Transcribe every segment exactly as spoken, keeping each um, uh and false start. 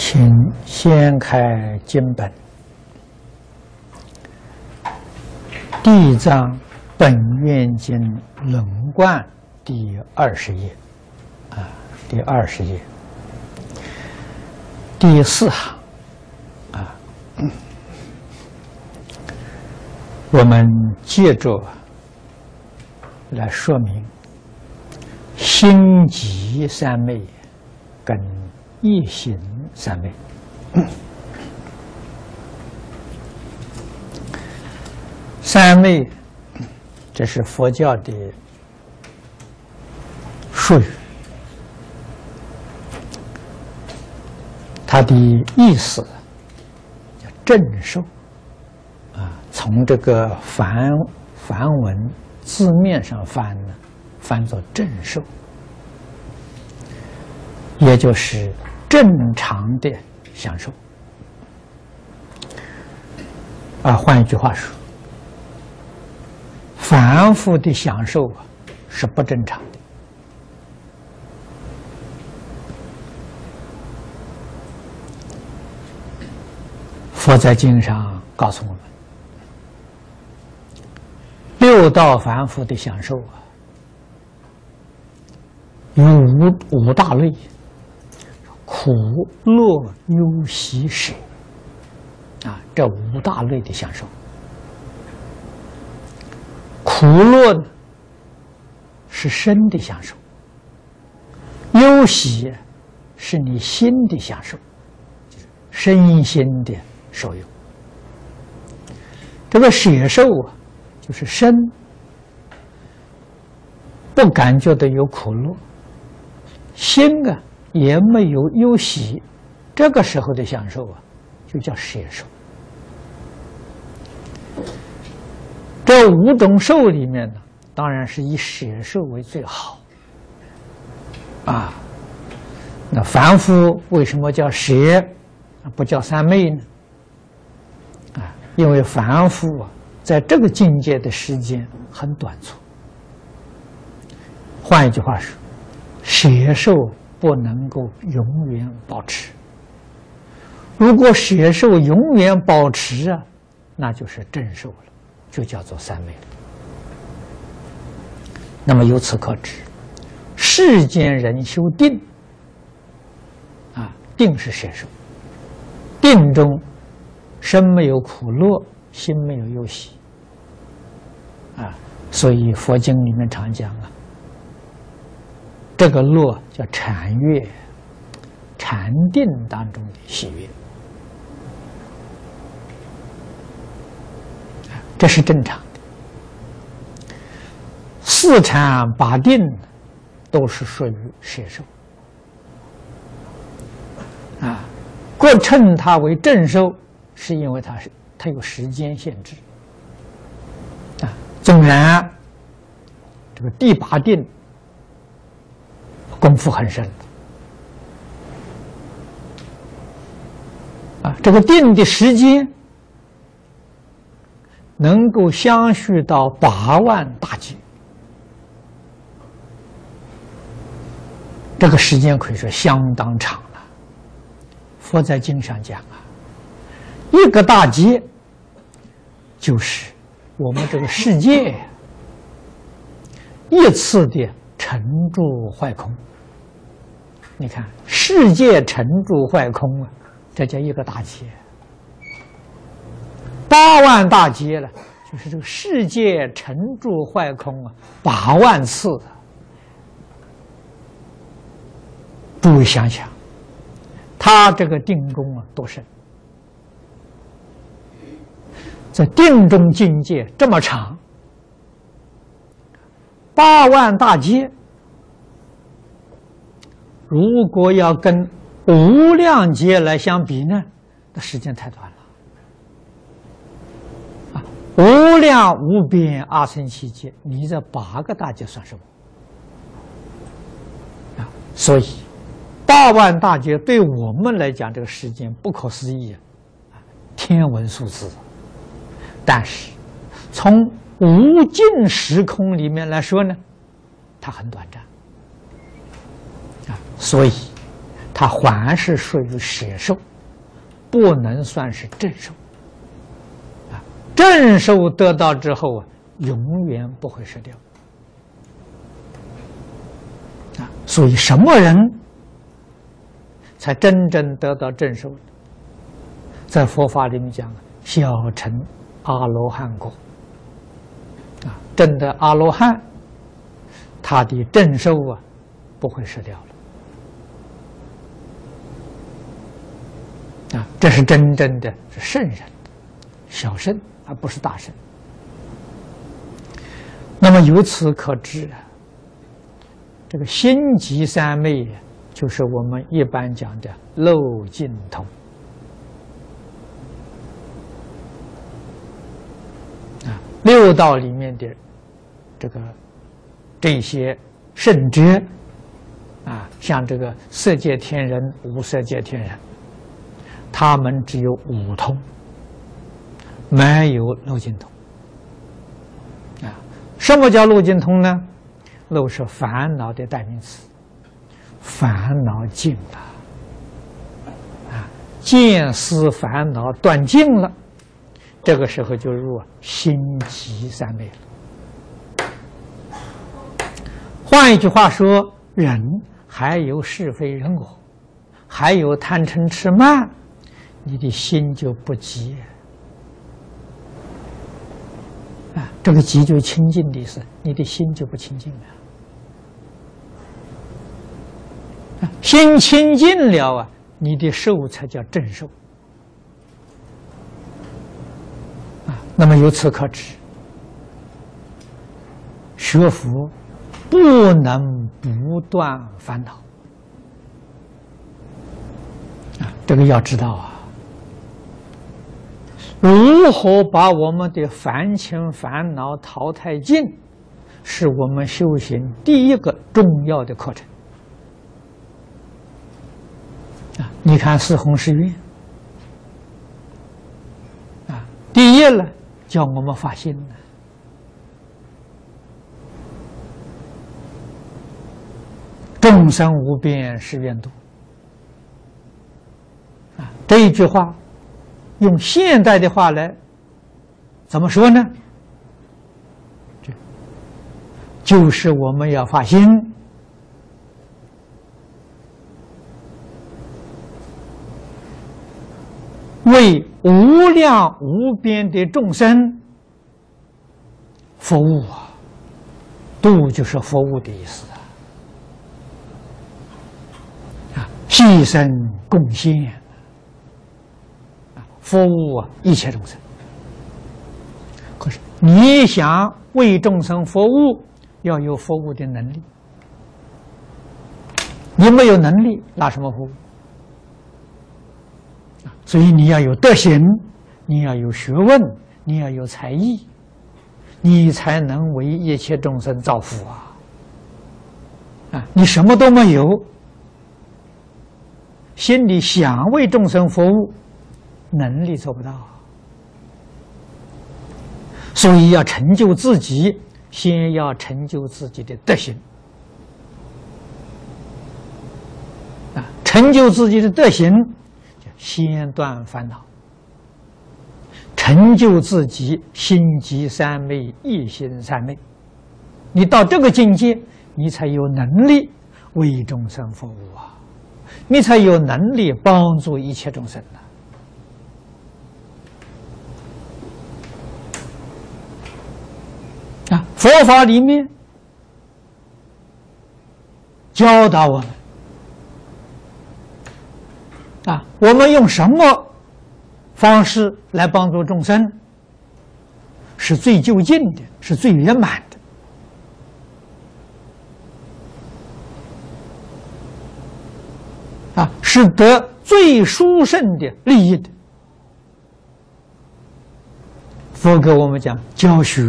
请先开经本，《地藏本愿经轮贯》第二十页，啊，第二十页，第四行，啊，我们接着来说明心即三昧跟一行三昧。三昧，这是佛教的术语，它的意思叫正受啊。从这个梵梵文字面上翻呢，翻作正受，也就是正常的享受啊。换一句话说，凡夫的享受啊是不正常的。佛在经上告诉我们，六道凡夫的享受啊，有五五大类：苦、乐、忧、喜、舍啊，这五大类的享受。苦乐呢，是身的享受；忧喜是你心的享受，就是身心的受用。这个舍受啊，就是身不感觉到有苦乐，心啊也没有忧喜，这个时候的享受啊，就叫舍受。这五种受里面呢，当然是以舍受为最好啊。那凡夫为什么叫舍，不叫三昧呢？啊，因为凡夫啊，在这个境界的时间很短促。换一句话说，舍受不能够永远保持。如果舍受永远保持啊，那就是正受了，就叫做三昧了。那么由此可知，世间人修定啊，定是舍受，定中身没有苦乐，心没有忧喜啊，所以佛经里面常讲啊，这个乐叫禅悦，禅定当中的喜悦，这是正常的。四禅八定都是属于舍受啊，过称它为正受，是因为它是它有时间限制啊。纵然这个第八定功夫很深啊，这个定的时间能够相续到八万大劫，这个时间可以说相当长了。佛在经上讲啊，一个大劫就是我们这个世界一次的沉住坏空。你看，世界沉住坏空啊，这叫一个大劫。八万大劫了，就是这个世界沉住坏空啊，八万次。诸位想想，他这个定功啊多深，在定中境界这么长，八万大劫，如果要跟无量劫来相比呢，那时间太短了啊！无量无边阿僧祇劫，你这八个大劫算什么啊？所以八万大劫对我们来讲，这个时间不可思议啊，天文数字。但是从无尽时空里面来说呢，它很短暂啊，所以它还是属于舍受，不能算是正受。啊，正受得到之后啊，永远不会失掉。啊，所以什么人才真正得到正受？在佛法里面讲，小乘阿罗汉果。啊，真的阿罗汉，他的正受啊，不会失掉了。啊，这是真正的是圣人，小圣而不是大圣。那么由此可知啊，这个心即三昧，就是我们一般讲的漏尽通。啊，六道里面的这个这些圣者啊，像这个色界天人、无色界天人，他们只有五通，没有漏尽通。啊，什么叫漏尽通呢？漏是烦恼的代名词，烦恼尽了，啊，见思烦恼断尽了，这个时候就入心即三昧了。换一句话说，人还有是非人我，还有贪嗔痴慢，你的心就不急。啊，这个急就是清净的意思，你的心就不清净了。啊，心清净了啊，你的受才叫正受。啊，那么由此可知，学佛不能不断烦恼。啊，这个要知道啊。如何把我们的烦情烦恼淘汰尽，是我们修行第一个重要的课程。啊，你看四弘誓愿，啊，第一呢，叫我们发心呢，众生无边誓愿度。啊，这一句话。用现代的话来怎么说呢？这就是我们要发心，为无量无边的众生服务啊！度就是服务的意思啊！啊，牺牲贡献。服务啊一切众生，可是你想为众生服务，要有服务的能力。你没有能力，拿什么服务？所以你要有德行，你要有学问，你要有才艺，你才能为一切众生造福啊！啊，你什么都没有，心里想为众生服务。能力做不到，所以要成就自己，先要成就自己的德行。啊，成就自己的德行，先断烦恼，成就自己心即三昧、一心三昧。你到这个境界，你才有能力为众生服务啊，你才有能力帮助一切众生啊。啊，佛法里面教导我们啊，我们用什么方式来帮助众生，是最就近的，是最圆满的，啊，是得最殊胜的利益的。佛给我们讲教学。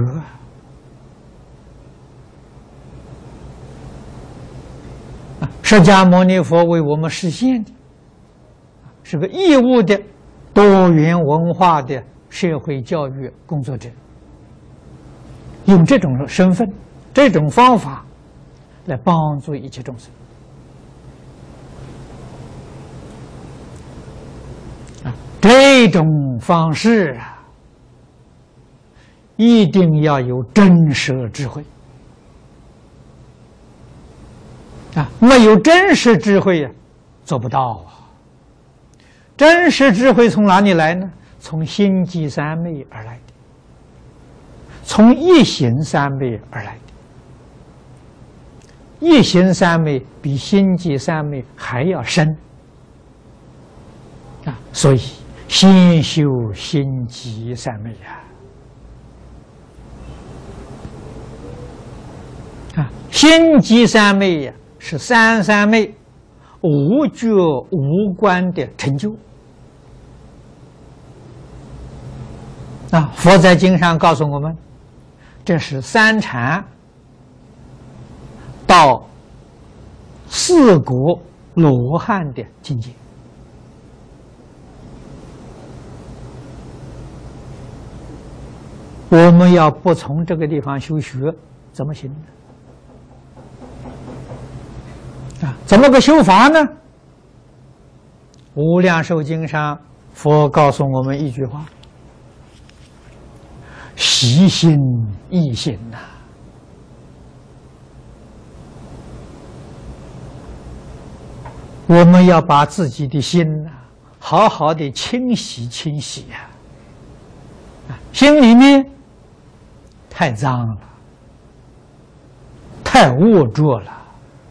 释迦牟尼佛为我们实现的，是个义务的多元文化的社会教育工作者，用这种身份、这种方法来帮助一切众生。 这种方式啊，一定要有真实智慧啊！没有真实智慧呀，做不到啊。真实智慧从哪里来呢？从心即三昧而来的，从一行三昧而来的。一行三昧比心即三昧还要深啊！所以先修心即三昧呀！啊，心即三昧呀，是三三昧无觉无观的成就。啊，佛在经上告诉我们，这是三禅到四果罗汉的境界。我们要不从这个地方修学，怎么行呢？啊，怎么个修法呢？无量寿经上，佛告诉我们一句话：习心易行呐。我们要把自己的心呐，好好的清洗清洗呀！啊，心里面太脏了，太龌龊了。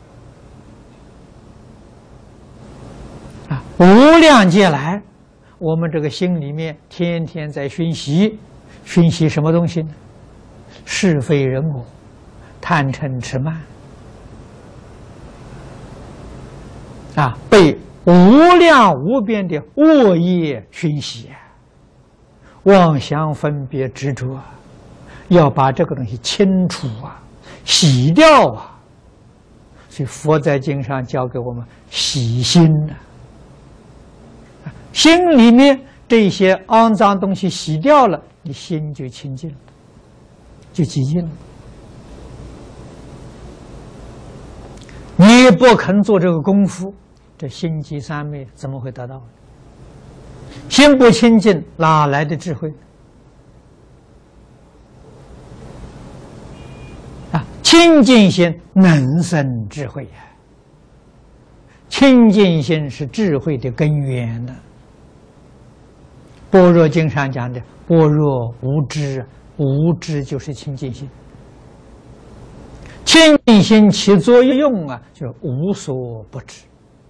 啊，无量劫来，我们这个心里面天天在熏习，熏习什么东西呢？是非人我，贪嗔痴慢。啊，被无量无边的恶业熏习，妄想分别执着，要把这个东西清除啊，洗掉啊。所以佛在经上教给我们洗心呢、啊，心里面这些肮脏东西洗掉了，你心就清净了，就寂静了。你不肯做这个功夫，这心即三昧怎么会得到呢？心不清净，哪来的智慧？啊，清净心能生智慧呀、啊！清净心是智慧的根源呢、啊。般若经上讲的“般若无知”，无知就是清净心。清净心起作用啊，就是无所不知。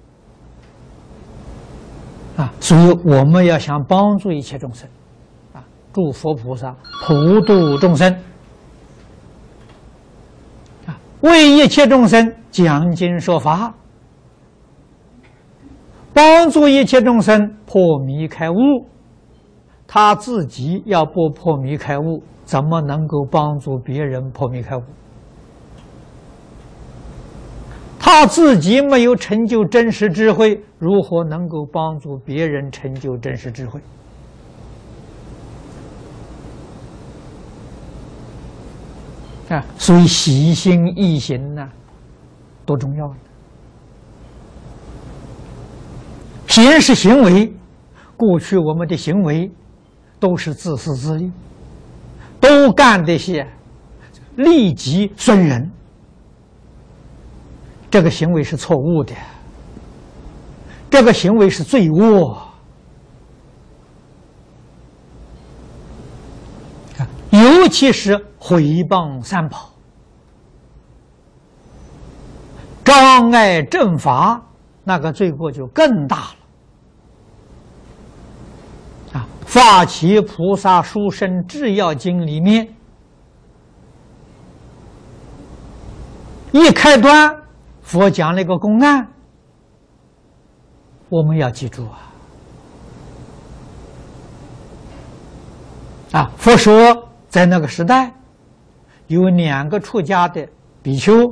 啊，所以我们要想帮助一切众生，啊，诸佛菩萨普度众生，啊，为一切众生讲经说法，帮助一切众生破迷开悟。他自己要不破迷开悟，怎么能够帮助别人破迷开悟？他自己没有成就真实智慧，如何能够帮助别人成就真实智慧？啊，所以习心易行呢，多重要呢！行是行为，过去我们的行为都是自私自利，都干这些利己损人。这个行为是错误的，这个行为是罪恶。尤其是毁谤三宝，障碍正法，那个罪过就更大了。啊，《法起菩萨书生制要经》里面一开端，佛讲了一个公案，我们要记住啊！啊，佛说在那个时代，有两个出家的比丘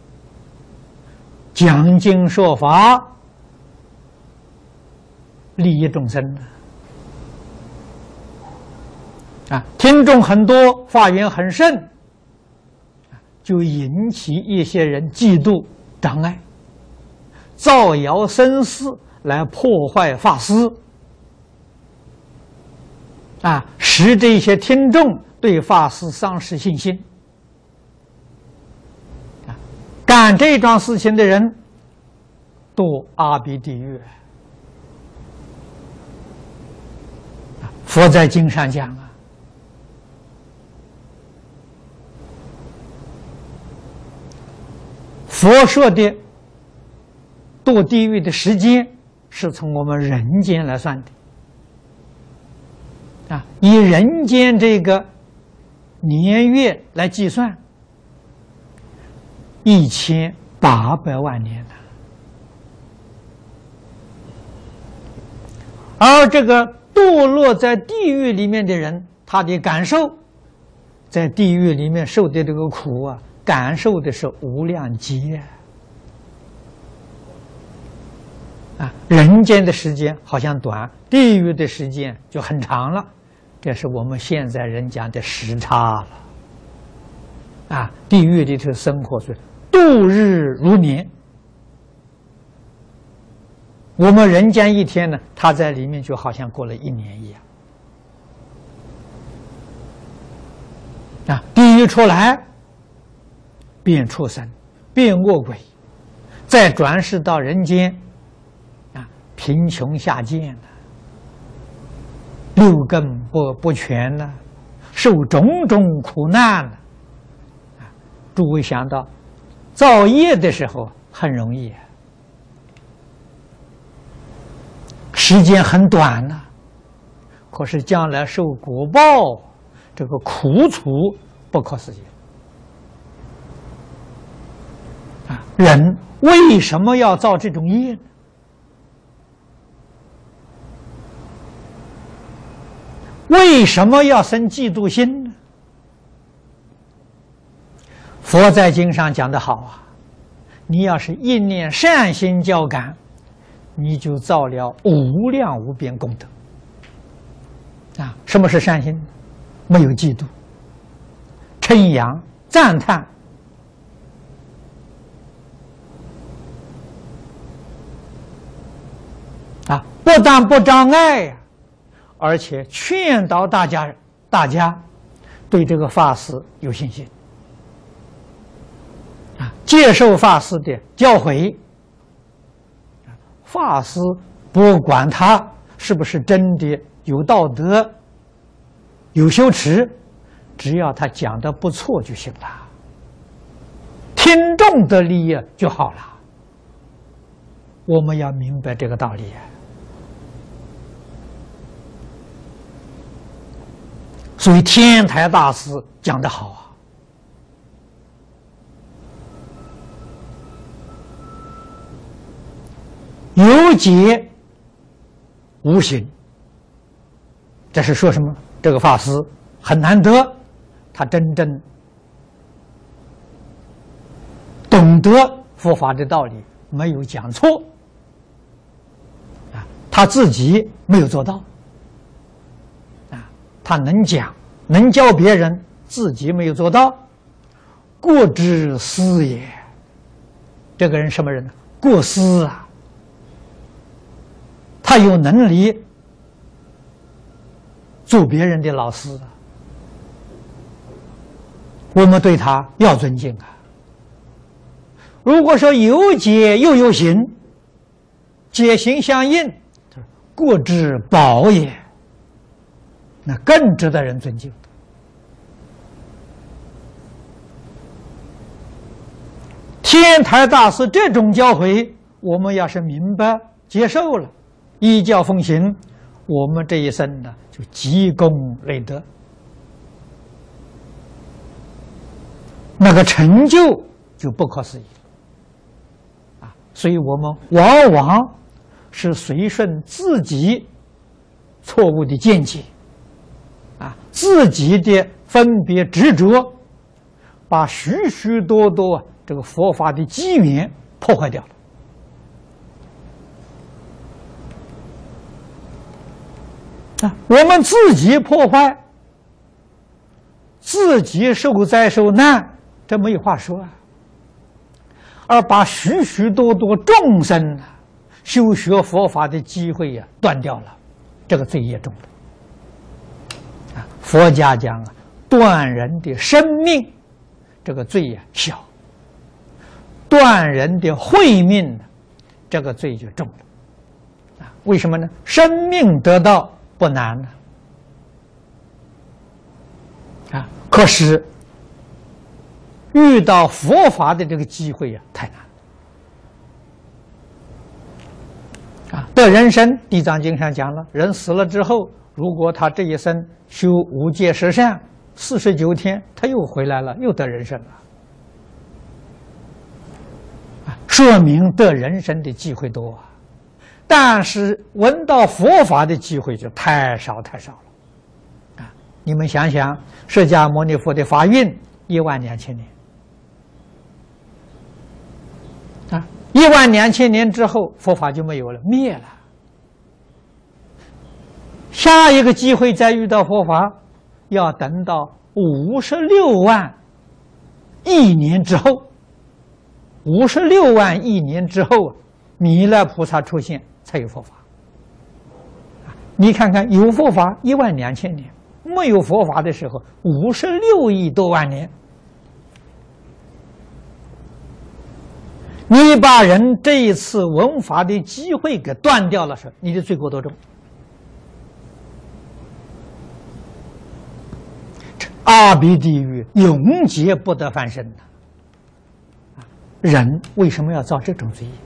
讲经说法，利益众生啊，听众很多，法缘很盛，就引起一些人嫉妒。障碍，造谣生事来破坏法师， 啊，使这些听众对法师丧失信心。啊，干这桩事情的人堕阿鼻地狱。啊，佛在经上讲啊，佛说的堕地狱的时间是从我们人间来算的。啊，以人间这个年月来计算，一千八百万年了。而这个堕落在地狱里面的人，他的感受，在地狱里面受的这个苦啊，感受的是无量劫啊。人间的时间好像短，地狱的时间就很长了。这是我们现在人讲的时差了，啊，地狱里头生活是度日如年，我们人间一天呢，他在里面就好像过了一年一样。啊，地狱出来，变畜生，变恶鬼，再转世到人间，啊，贫穷下贱了。六根不不全了，受种种苦难了。啊，诸位想到造业的时候很容易，时间很短了，可是将来受果报，这个苦楚不可思议。啊，人为什么要造这种业呢？为什么要生嫉妒心呢？佛在经上讲得好啊，你要是一念善心交感，你就造了无量无边功德。啊，什么是善心？没有嫉妒，称扬、赞叹。啊，不但不障碍呀，而且劝导大家，大家对这个法师有信心，啊，接受法师的教诲。法师不管他是不是真的有道德、有修持，只要他讲的不错就行了，听众的利益就好了。我们要明白这个道理。所以天台大师讲得好啊，有解无形。这是说什么？这个法师很难得，他真正懂得佛法的道理，没有讲错啊，他自己没有做到。他能讲，能教别人，自己没有做到，过之师也。这个人什么人呢？过师啊！他有能力做别人的老师啊，我们对他要尊敬啊。如果说有解又有行，解行相应，过之宝也。那更值得人尊敬。天台大师这种教诲，我们要是明白接受了，依教奉行，我们这一生呢就积功累德，那个成就就不可思议啊！所以我们往往是随顺自己错误的见解。啊，自己的分别执着，把许许多多这个佛法的机缘破坏掉了。啊，我们自己破坏，自己受灾受难，这没有话说啊。而把许许多多众生啊修学佛法的机会呀、啊、断掉了，这个罪业重了。 佛家讲啊，断人的生命，这个罪呀小；断人的慧命，这个罪就重了。啊，为什么呢？生命得到不难呢？啊，可是遇到佛法的这个机会呀，太难了。啊，得人身，《地藏经》上讲了，人死了之后，如果他这一生修五戒十善，四十九天他又回来了，又得人身了。啊，说明得人身的机会多啊，但是闻到佛法的机会就太少太少了。啊，你们想想，释迦牟尼佛的法运一万两千年，啊，一万两千年之后，佛法就没有了，灭了。下一个机会再遇到佛法，要等到五十六万亿年之后，五十六万亿年之后，弥勒菩萨出现才有佛法。你看看，有佛法一万两千年，没有佛法的时候五十六亿多万年。你把人这一次闻法的机会给断掉了时，你的罪过多重？阿鼻地狱永劫不得翻身呐！人为什么要造这种罪业？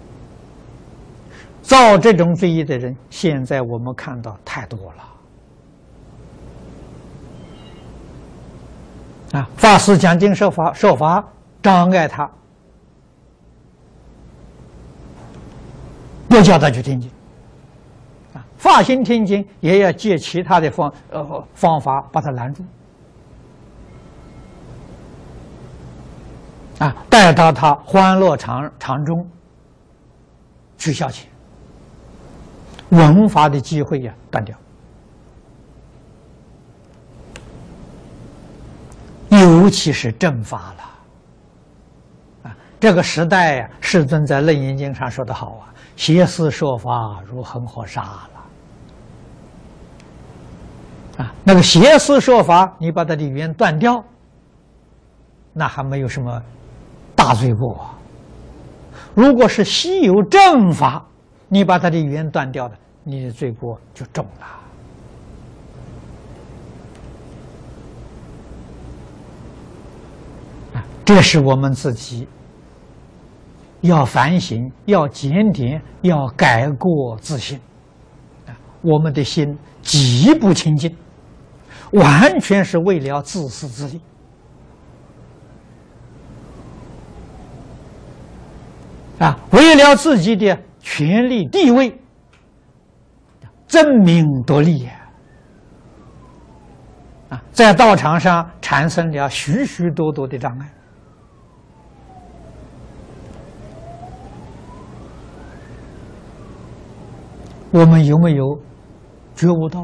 造这种罪业的人，现在我们看到太多了。啊，法师讲经说法，说法障碍他，不叫他去听经。啊，发心听经也要借其他的方呃方法把他拦住。啊，带到他欢乐场场中去消遣，闻法的机会呀断掉。尤其是正法了，啊，这个时代呀，世尊在《楞严经》上说得好啊，邪思说法如恒河沙了。啊，那个邪思说法，你把它的语言断掉，那还没有什么大罪过啊！如果是稀有正法，你把它的语言断掉了，你的罪过就重了。啊，这是我们自己要反省、要检点、要改过自新。啊，我们的心极不清净，完全是为了自私自利。啊，为了自己的权力地位，争名夺利啊，在道场上产生了许许多多的障碍。我们有没有觉悟到？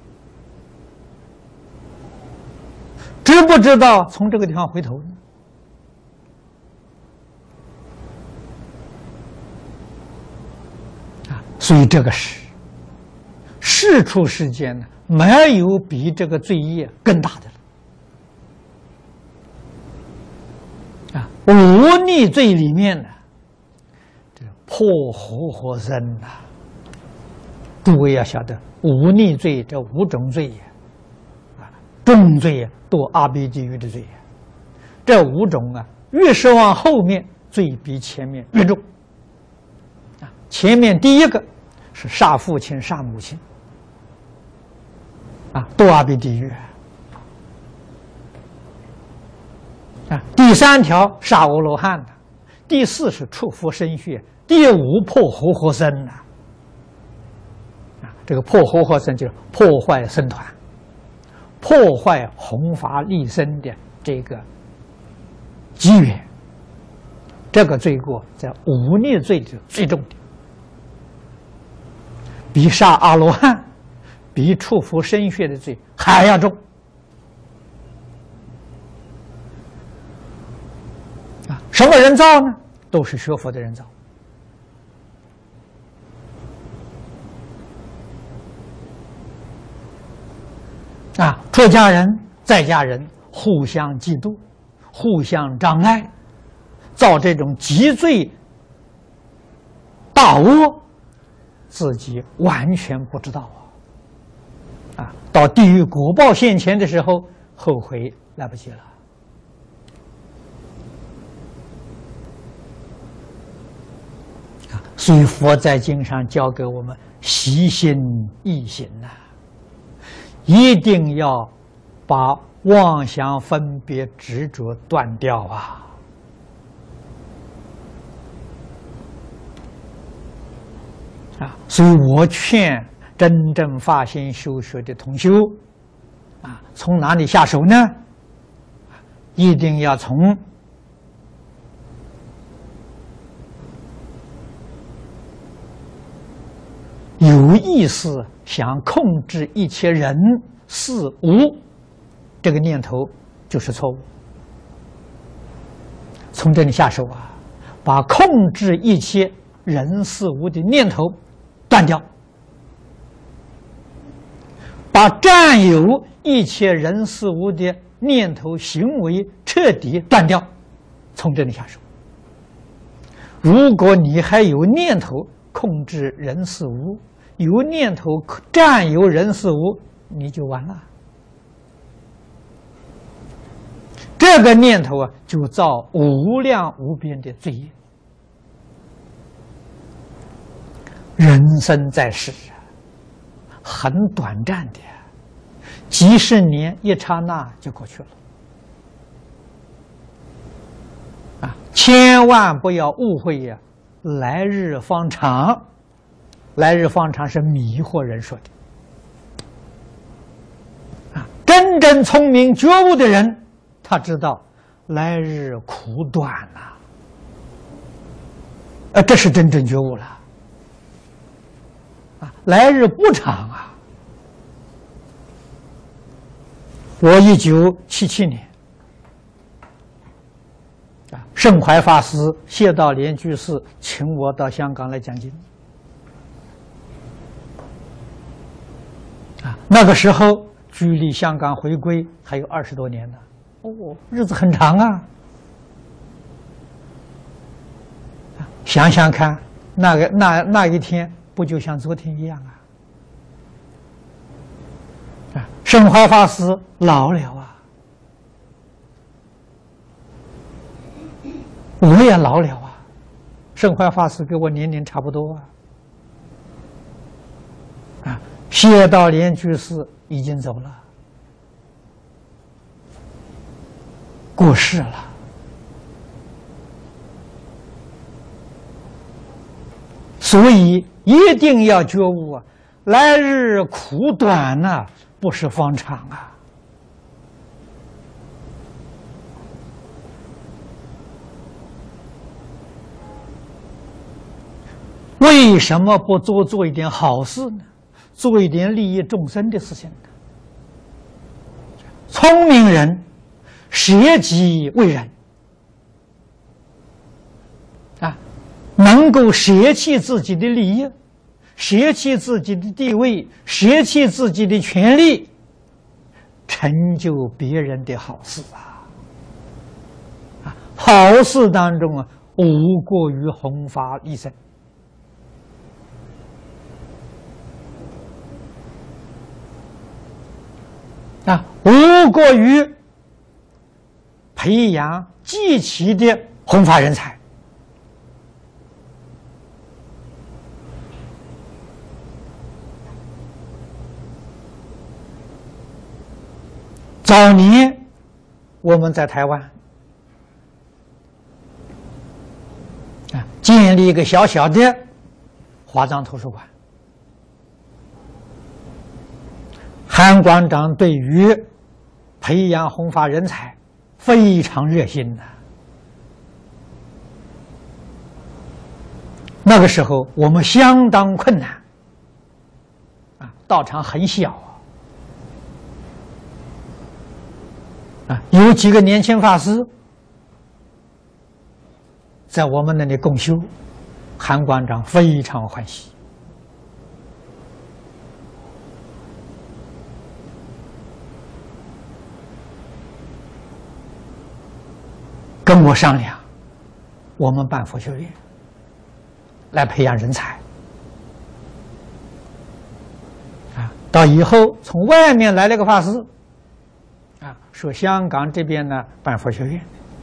知不知道从这个地方回头呢？所以这个是世出世间呢，没有比这个罪业更大的了。啊，忤逆罪里面呢，这破活活生呐，诸位要晓得，忤逆罪这五种罪业，啊，重罪呀，堕阿鼻地狱的罪业，这五种啊，越是往后面，罪比前面越重。啊，前面第一个是杀父亲、杀母亲，啊，堕阿鼻地狱。啊，第三条杀阿罗汉的，第四是触佛生血，第五破活活生的。啊，这个破活活生就是破坏僧团，破坏弘法利生的这个机缘。这个罪过在忤逆罪就最重的。比杀阿罗汉、比触佛生血的罪还要重啊！什么人造呢？都是学佛的人造。 啊，出家人、在家人互相嫉妒，互相障碍，造这种极罪大恶，自己完全不知道啊！啊，到地狱果报现前的时候，后悔来不及了。啊，所以佛在经上教给我们习心易行呐、啊，一定要把妄想、分别、执着断掉啊！啊，所以我劝真正发心修学的同修，啊，从哪里下手呢？一定要从有意识想控制一切人事物，这个念头就是错误。从这里下手啊，把控制一切人事物的念头断掉，把占有一切人事物的念头行为彻底断掉，从这里下手。如果你还有念头控制人事物，有念头占有人事物，你就完了。这个念头啊，就造无量无边的罪业。人生在世啊，很短暂的，几十年一刹那就过去了。啊，千万不要误会呀！来日方长，来日方长是迷惑人说的。啊，真正聪明觉悟的人，他知道来日苦短呐、啊。呃，这是真正觉悟了。啊，来日不长啊！我一九七七年，啊，盛怀法师、谢道莲居士请我到香港来讲经。啊，那个时候距离香港回归还有二十多年呢，哦，日子很长啊！想想看，那个那那一天不就像昨天一样啊？啊，盛怀法师老了啊，我也老了啊，盛怀法师跟我年龄差不多啊。啊，谢道莲居士已经走了，过世了。所以一定要觉悟啊！来日苦短呐、啊，不是方长啊！为什么不多做一点好事呢？做一点利益众生的事情呢？聪明人舍己为人。能够舍弃自己的利益，舍弃自己的地位，舍弃自己的权利，成就别人的好事啊！啊，好事当中啊，无过于弘法利生。啊，无过于培养积极的弘法人才。早年我们在台湾啊，建立一个小小的华藏图书馆。韩馆长对于培养弘法人才非常热心的。那个时候我们相当困难啊，道场很小啊。啊，有几个年轻法师在我们那里共修，韩馆长非常欢喜。 我商量，我们办佛学院，来培养人才。啊，到以后从外面来了个法师，啊，说香港这边呢办佛学院，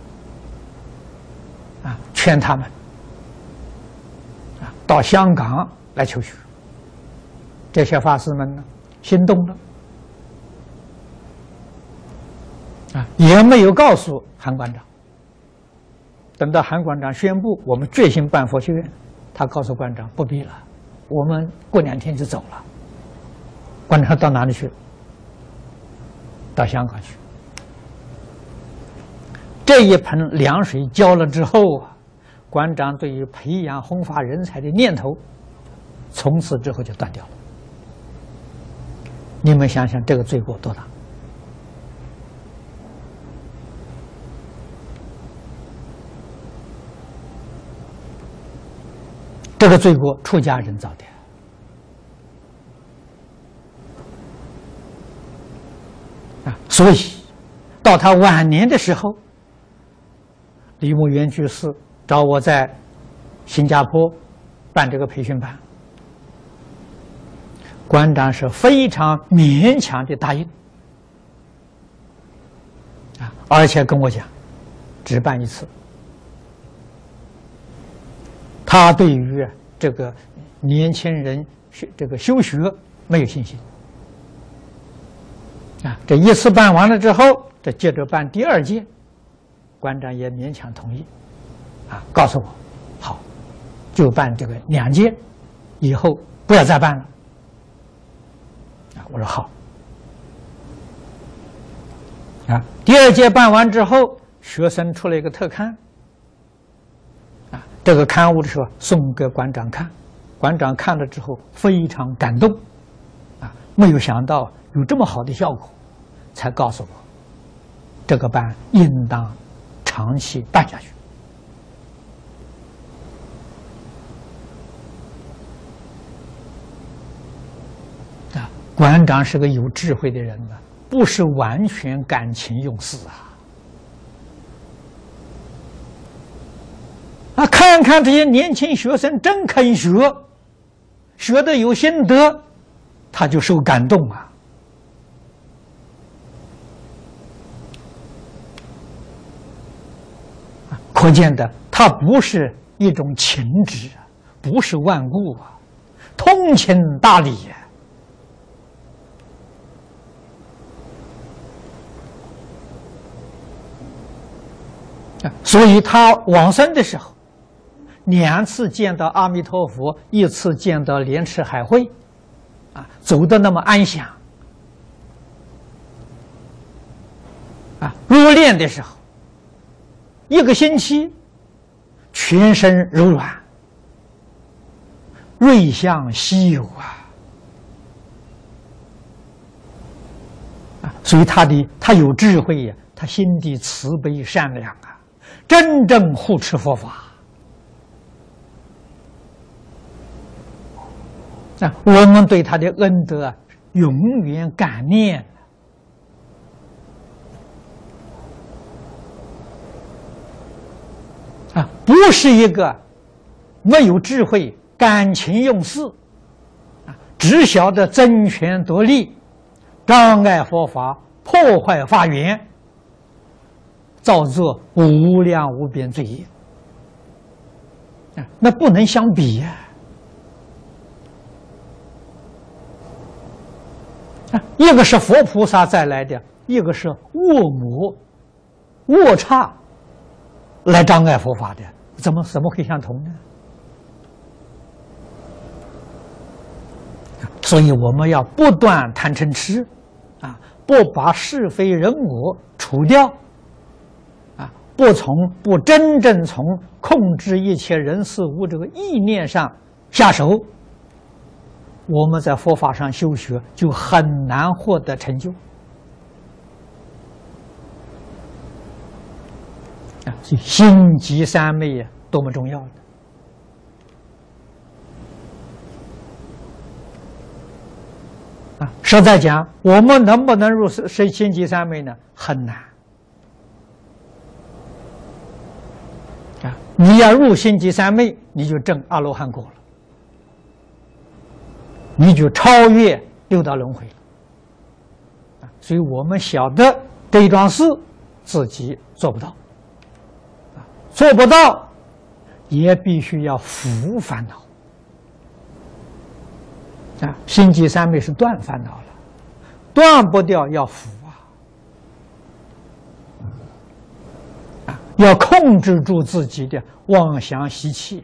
啊，劝他们，啊，到香港来求学。这些法师们呢，心动了，啊，也没有告诉韩馆长。等到韩馆长宣布我们决心办佛学院，他告诉馆长不必了，我们过两天就走了。馆长到哪里去？到香港去。这一盆凉水浇了之后啊，馆长对于培养弘法人才的念头，从此之后就断掉了。你们想想，这个罪过多大？这个罪过，出家人造的。啊，所以到他晚年的时候，李牧原居士找我在新加坡办这个培训班。馆长是非常勉强的答应，啊，而且跟我讲，只办一次。他对于这个年轻人学这个修学没有信心，啊，这一次办完了之后，这接着办第二届，馆长也勉强同意，啊，告诉我，好，就办这个两届，以后不要再办了。啊，我说好。啊，第二届办完之后，学生出了一个特刊。啊，这个刊物的时候送给馆长看，馆长看了之后非常感动，啊，没有想到有这么好的效果，才告诉我，这个班应当长期办下去。馆长是个有智慧的人呢，不是完全感情用事啊！啊，看看这些年轻学生真肯学，学的有心得，他就受感动啊！可见的，他不是一种情执，不是顽固啊，通情达理呀。所以他往生的时候，两次见到阿弥陀佛，一次见到莲池海会，啊，走得那么安详。啊，入殓的时候，一个星期，全身柔软，瑞相稀有啊！啊，所以他的他有智慧呀，他心地慈悲善良啊。真正护持佛法啊，我们对他的恩德永远感念啊，不是一个没有智慧、感情用事啊，只晓得争权夺利、障碍佛法、破坏法缘。造作无量无边罪业啊，那不能相比呀！啊，一个是佛菩萨再来的，一个是恶魔、恶刹来障碍佛法的，怎么怎么会相同呢？所以我们要不断贪嗔痴，啊，不把是非人我除掉。不从不真正从控制一切人事物这个意念上下手，我们在佛法上修学就很难获得成就。啊，所以心即三昧啊，多么重要的！啊，实在讲，我们能不能入是心即三昧呢？很难。 你要入心即三昧，你就证阿罗汉果了，你就超越六道轮回了。所以我们晓得这一桩事自己做不到，做不到也必须要伏烦恼啊！心即三昧是断烦恼了，断不掉要伏啊！啊，要控制住自己的妄想习气，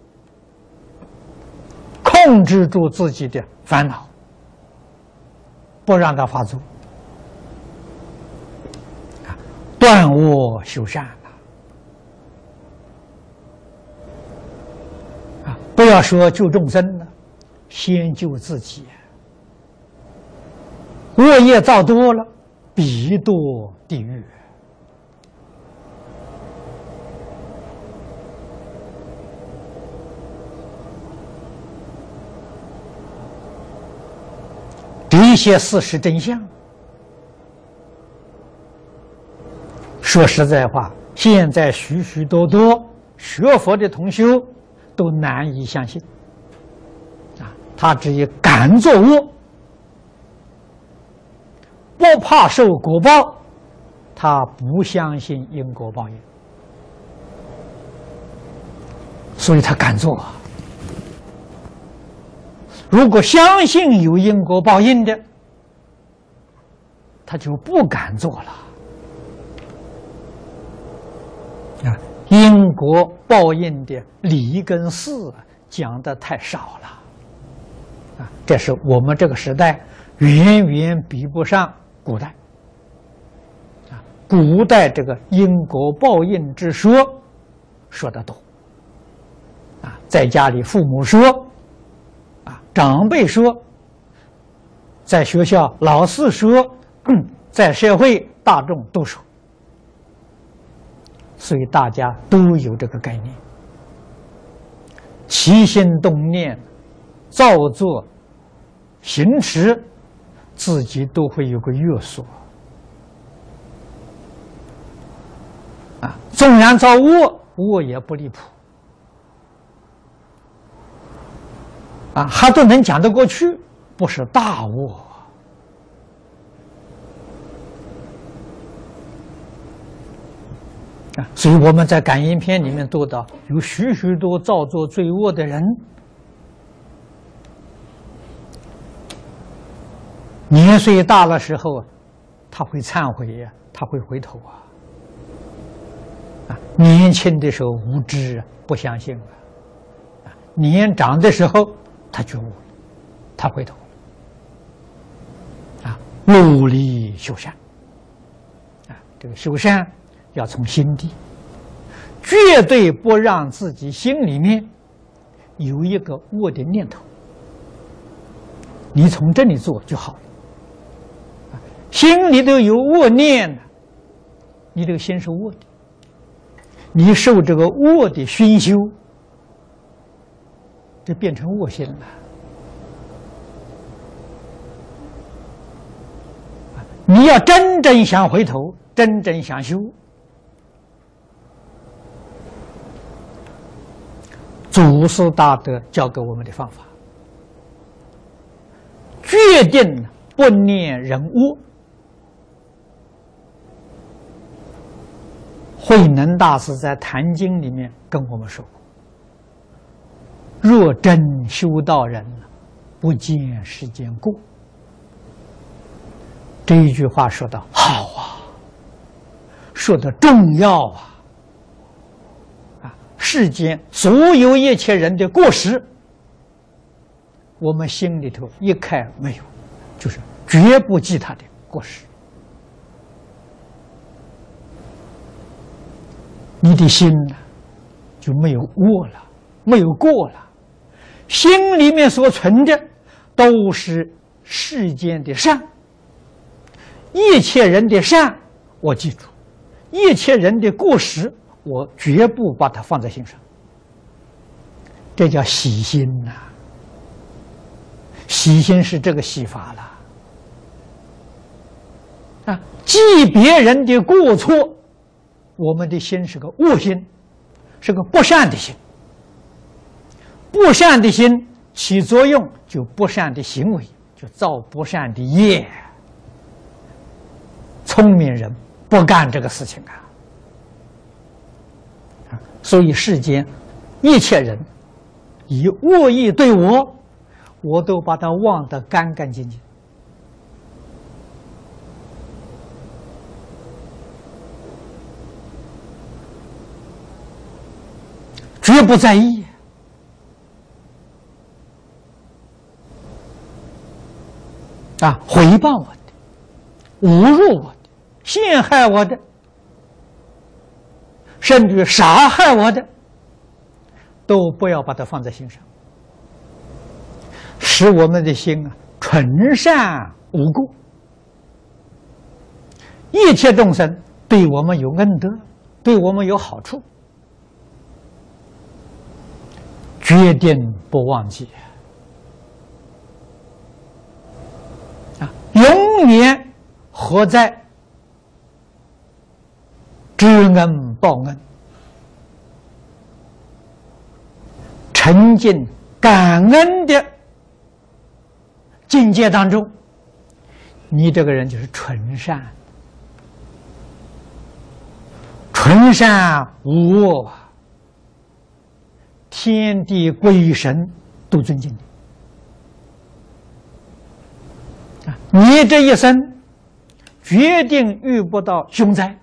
控制住自己的烦恼，不让它发作。断恶修善啊！不要说救众生了，先救自己。恶业造多了，必堕地狱。这些事实真相。说实在话，现在许许多多学佛的同修都难以相信，啊，他只有敢作恶，不怕受果报，他不相信因果报应，所以他敢做。如果相信有因果报应的，他就不敢做了。啊，因果报应的理跟事讲的太少了，啊，这是我们这个时代远远比不上古代。啊，古代这个因果报应之说说得多，啊，在家里父母说，啊，长辈说，在学校老师说，嗯，在社会大众都说。所以大家都有这个概念，起心动念、造作、行持，自己都会有个约束。啊，纵然造恶，恶也不离谱，啊，还都能讲得过去，不是大恶。啊，所以我们在感应篇里面读到，有许许多造作罪恶的人，年岁大的时候，他会忏悔呀，他会回头啊。啊，年轻的时候无知不相信啊，啊，年长的时候他觉悟了，他回头了。啊，努力修善。啊，这个修善。要从心底，绝对不让自己心里面有一个恶的念头。你从这里做就好了。心里头有恶念，你这个心是恶的，你受这个恶的熏修，这变成恶心了。你要真正想回头，真正想修，祖师大德教给我们的方法，决定不念人恶。慧能大师在《坛经》里面跟我们说过：“若真修道人，不见世间过。”这一句话说得好啊，说得重要啊！啊，世间所有一切人的过失，我们心里头一概没有，就是绝不记他的过失。你的心呢，就没有恶了，没有过了，心里面所存的都是世间的善。一切人的善，我记住；一切人的过失，我绝不把它放在心上。这叫洗心呐、啊！洗心是这个洗法了啊！记别人的过错，我们的心是个恶心， 是个不善的心，不善的心起作用，就不善的行为，就造不善的业。聪明人不干这个事情啊！所以世间一切人以恶意对我，我都把他忘得干干净净。绝不在意啊！回报我的、侮辱我的、陷害我的，甚至杀害我的，都不要把它放在心上，使我们的心啊纯善无过。一切众生对我们有恩德，对我们有好处，决定不忘记啊！永远活在知恩报恩、沉浸感恩的境界当中，你这个人就是纯善，纯善无恶，天地鬼神都尊敬你啊！你这一生决定遇不到凶灾。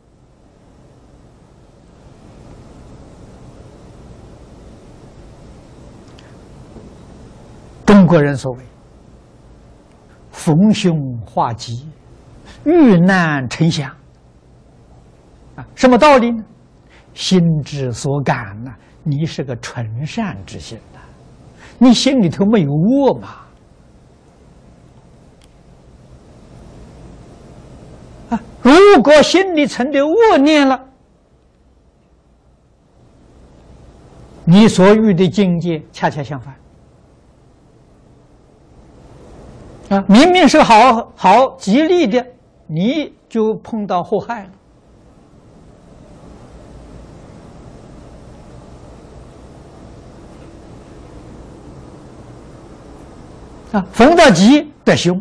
中国人所谓逢凶化吉，遇难成祥啊，什么道理呢？心之所感呐、啊，你是个纯善之心呐、啊，你心里头没有恶嘛？啊，如果心里存的恶念了，你所遇的境界恰恰相反。啊，明明是好好吉利的，你就碰到祸害了。啊，逢到吉得凶，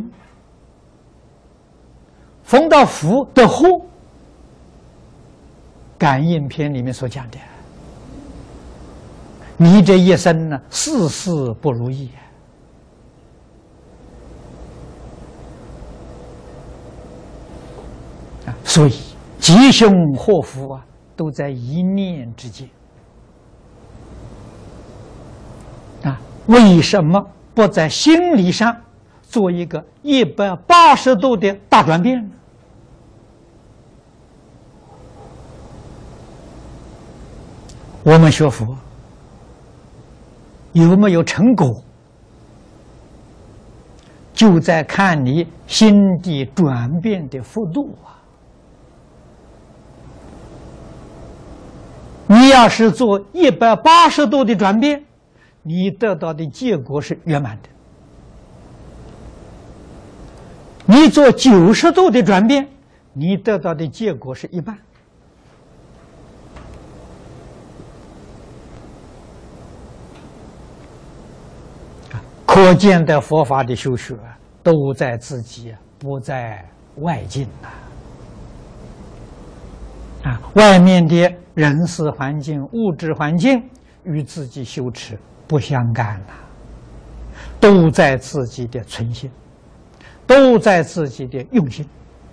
逢到福得祸。感应篇里面所讲的，你这一生呢，事事不如意。所以吉凶祸福啊，都在一念之间啊！为什么不在心理上做一个一百八十度的大转变呢？我们学佛有没有成果，就在看你心地转变的幅度啊！你要是做一百八十度的转变，你得到的结果是圆满的；你做九十度的转变，你得到的结果是一半。可见的佛法的修学都在自己，不在外境呐。啊，外面的人事环境、物质环境与自己修持不相干了，都在自己的存心，都在自己的用心。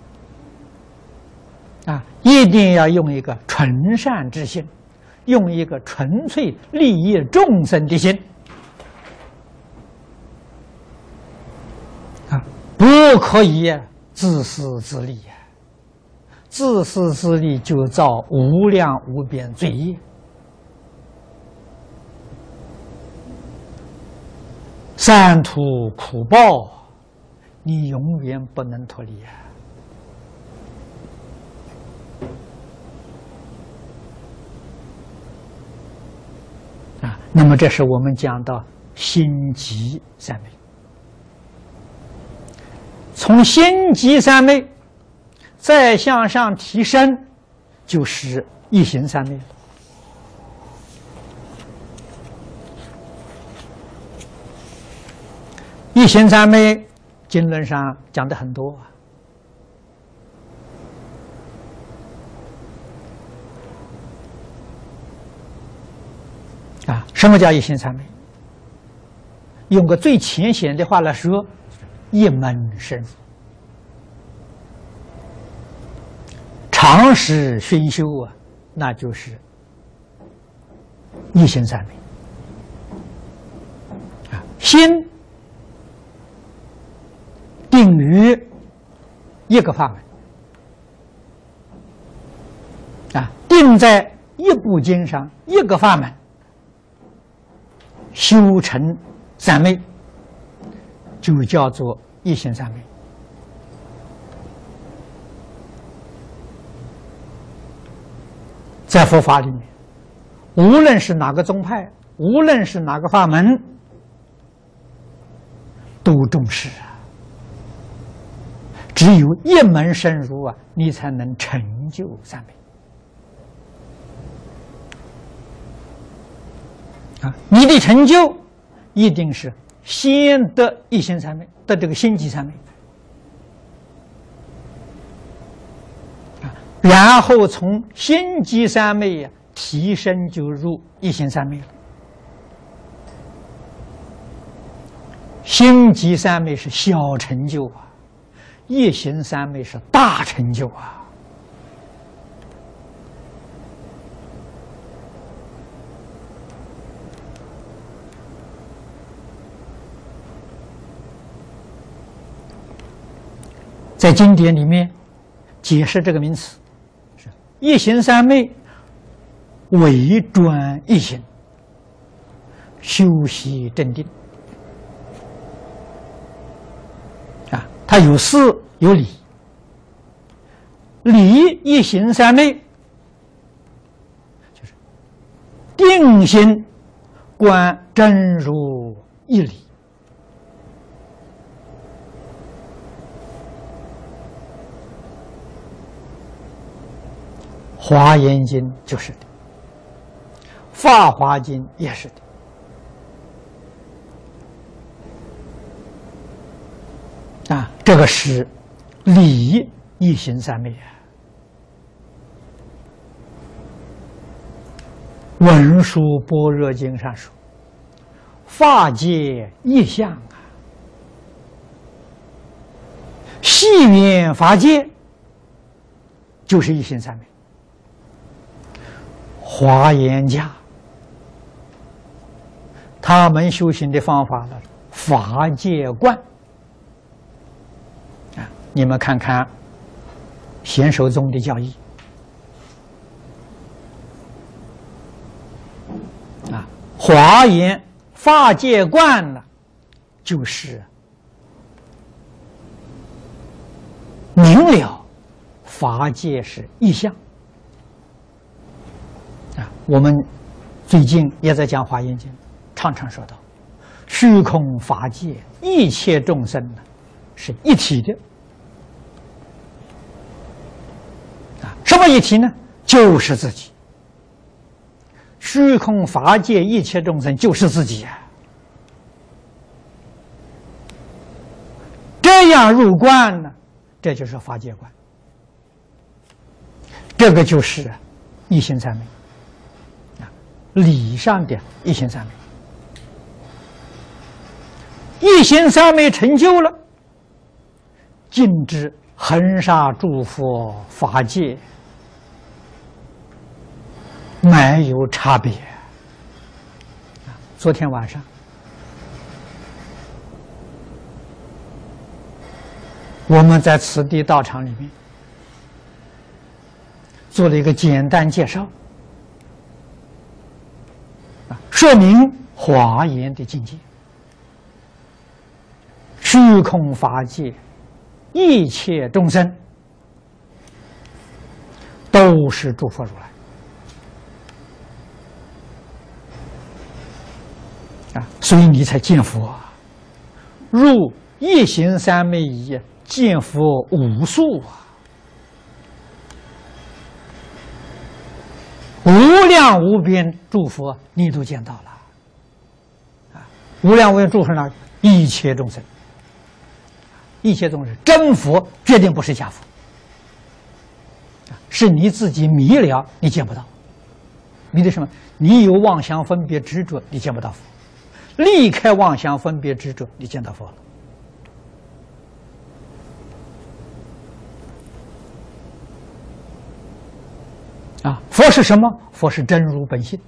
啊，一定要用一个纯善之心，用一个纯粹利益众生的心。啊，不可以自私自利呀！自私自利就造无量无边罪业，三途苦报，你永远不能脱离啊！啊，那么这是我们讲到心即三昧，从心即三昧再向上提升，就是一行三昧了。 一行三昧经论上讲的很多啊。啊，什么叫一行三昧？用个最浅显的话来说，一门深入。常识熏修啊，那就是一行三昧啊，心定于一个法门啊，定在一部经上一个法门，修成三昧，就叫做一行三昧。在佛法里面，无论是哪个宗派，无论是哪个法门，都重视啊。只有一门深入啊，你才能成就三昧啊！你的成就一定是先得一行三昧，得这个心即三昧。然后从心即三昧呀、啊、提升就入一行三昧了。心即三昧是小成就啊，一行三昧是大成就啊。在经典里面解释这个名词。一行三昧，为专一行，修习正定。啊，它有事有理，理一行三昧，就是定心观真如一理。华严经就是的，法华经也是的。啊，这个是理一行三昧啊。文殊般若经上说，法界一相啊，细缘法界就是一行三昧。华严家他们修行的方法呢，法界观啊，你们看看显首宗的教义啊，华严法界观呢，就是明了法界是一相。啊，我们最近也在讲《华严经》，常常说到，虚空法界一切众生呢是一体的。啊，什么一体呢？就是自己。虚空法界一切众生就是自己啊。这样入观呢，这就是法界观。这个就是一行三昧。理上的一行三昧，一行三昧成就了，尽知恒沙诸佛法界没有差别。昨天晚上我们在此地道场里面做了一个简单介绍，说明华严的境界，虚空法界一切众生都是诸佛如来啊，所以你才见佛啊，入一行三昧仪，见佛无数啊，无量无边诸佛你都见到了啊！无量无边诸佛呢，一切众生一切宗是真佛，决定不是假佛，是你自己迷了，你见不到。迷的什么？你有妄想分别执着，你见不到佛；离开妄想分别执着，你见到佛了。啊，佛是什么？佛是真如本性。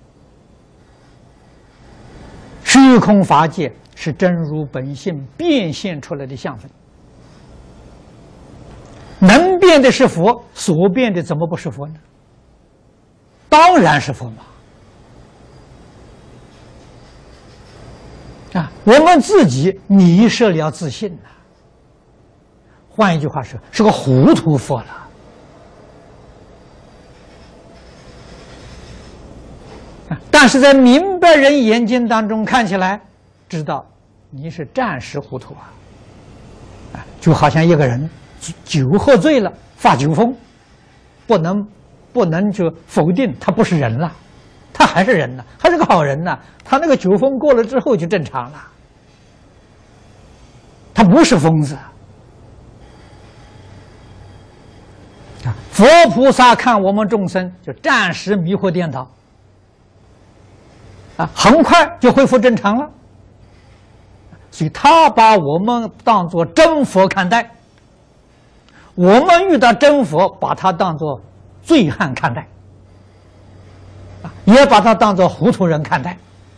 虚空法界是真如本性变现出来的相分。能变的是佛，所变的怎么不是佛呢？当然是佛嘛！啊，我们自己迷失了自信呐。换一句话说，是个糊涂佛了。但是在明白人眼睛当中看起来，知道你是暂时糊涂啊，啊，就好像一个人酒喝醉了发酒疯，不能不能就否定他不是人了，他还是人呢，还是个好人呢，他那个酒疯过了之后就正常了，他不是疯子啊。佛菩萨看我们众生就暂时迷惑颠倒。啊，很快就恢复正常了，所以他把我们当作真佛看待，我们遇到真佛，把他当作醉汉看待，啊，也把他当作糊涂人看待。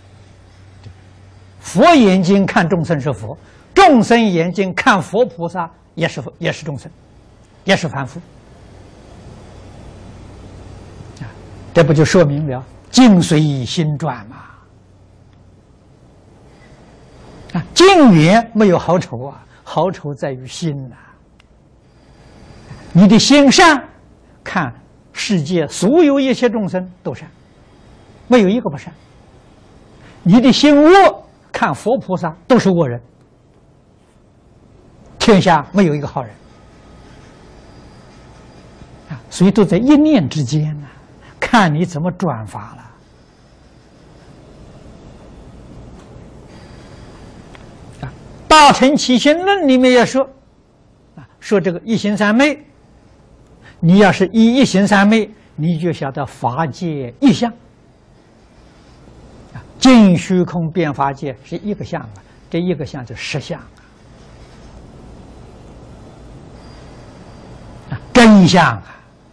佛眼睛看众生是佛，众生眼睛看佛菩萨也是也是众生，也是凡夫。啊，这不就说明了境随心转嘛？啊，境缘没有好丑啊，好丑在于心呐、啊。你的心善，看世界所有一切众生都善，没有一个不善。你的心恶，看佛菩萨都是恶人，天下没有一个好人啊，所以都在一念之间呢、啊，看你怎么转法了。大乘起信论里面也说，啊，说这个一心三昧，你要是依一心三昧，你就晓得法界一相，啊，尽虚空遍法界是一个相啊，这一个相就十相啊，真相啊，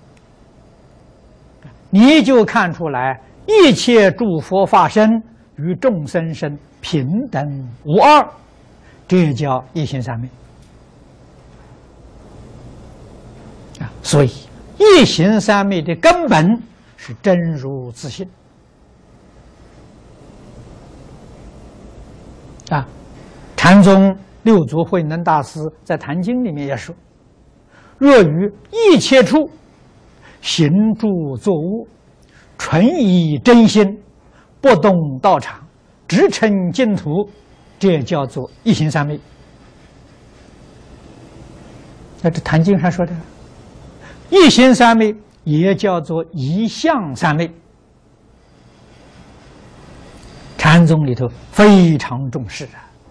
你就看出来一切诸佛法身与众生身平等无二。这叫一心三昧啊！所以一心三昧的根本是真如自性啊。禅宗六祖慧能大师在《坛经》里面也说：“若于一切处行住坐卧，纯以真心，不动道场，直称净土。”这叫做一心三昧。那这《坛经》上说的，一心三昧也叫做一相三昧。禅宗里头非常重视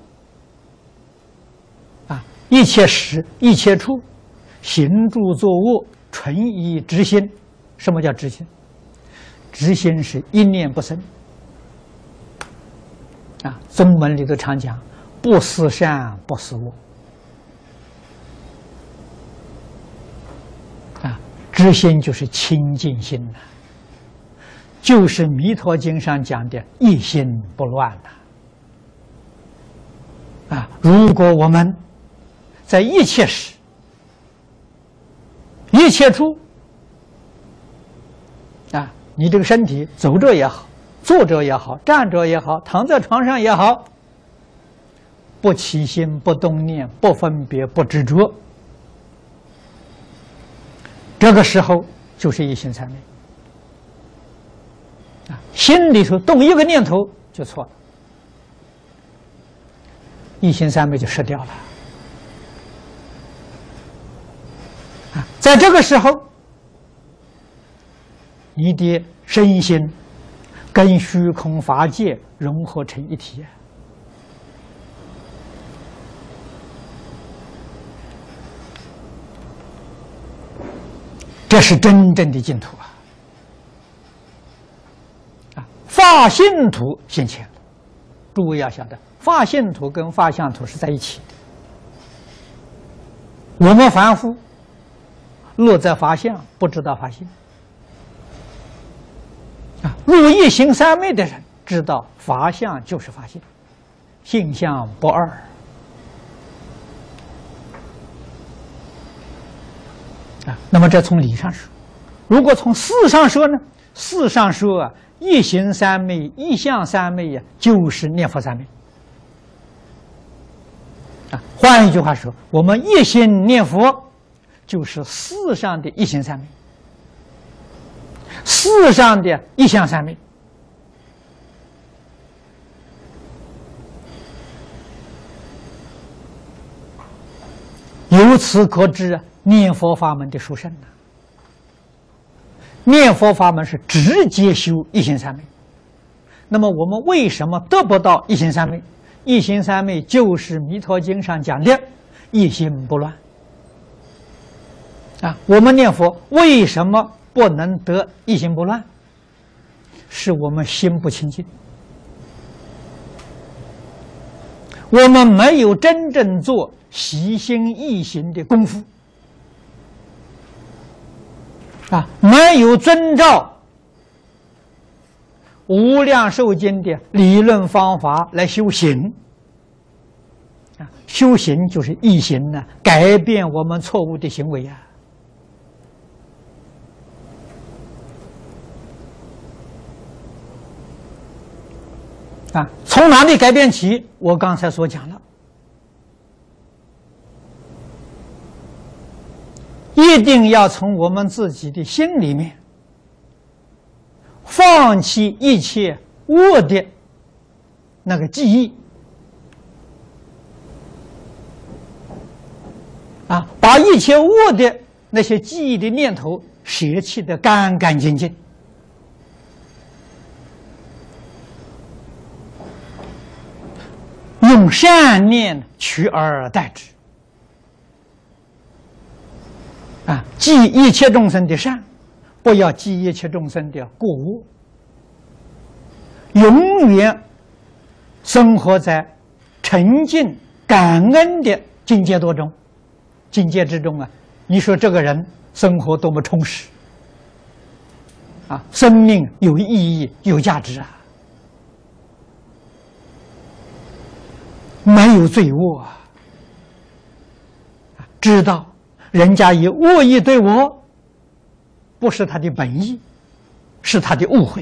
啊！啊，一切时、一切处，行住坐卧，纯以直心。什么叫直心？直心是一念不生。啊，宗门里头常讲，不思善，不思恶。啊，知心就是清净心呐、啊，就是《弥陀经》上讲的一心不乱呐、啊。啊，如果我们在一切时、一切处，啊，你这个身体走着也好，坐着也好，站着也好，躺在床上也好，不起心，不动念，不分别，不执着，这个时候就是一心三昧啊！心里头动一个念头就错了，一心三昧就失掉了啊！在这个时候，你的身心跟虚空法界融合成一体这是真正的净土啊！啊，发心土现前了。诸位要晓得，发心土跟法相土是在一起的。我们凡夫落在法相，不知道法性。啊，入一行三昧的人知道法相就是法性，性相不二。啊，那么这从理上说，如果从事上说呢？事上说啊，一行三昧、一相三昧呀，就是念佛三昧。啊，换一句话说，我们一心念佛，就是事上的一行三昧，事上的一相三昧。由此可知啊，念佛法门的殊胜呐！念佛法门是直接修一行三昧。那么我们为什么得不到一行三昧？一行三昧就是《弥陀经》上讲的一心不乱啊！我们念佛为什么不能得一心不乱？是我们心不清净，我们没有真正做习心意行的功夫啊，没有遵照无量寿经的理论方法来修行啊，修行就是意行呢，改变我们错误的行为啊。啊，从哪里改变起？我刚才所讲了，一定要从我们自己的心里面放弃一切恶的那个记忆啊，把一切恶的那些记忆的念头舍弃得干干净净。用善念取而代之，啊，记一切众生的善，不要记一切众生的过恶。永远生活在沉静感恩的境界当中，境界之中啊，你说这个人生活多么充实啊，生命有意义、有价值啊。没有罪恶啊！知道人家以恶意对我，不是他的本意，是他的误会。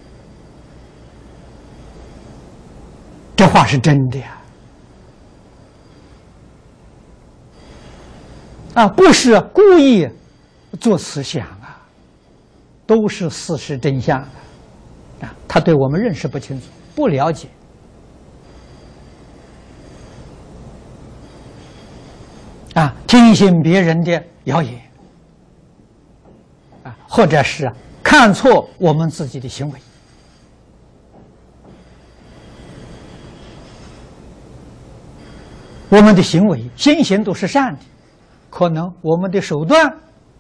这话是真的呀！啊，不是故意做此想啊，都是事实真相啊！他对我们认识不清楚，不了解。啊，听信别人的谣言，啊，或者是看错我们自己的行为，我们的行为心行都是善的，可能我们的手段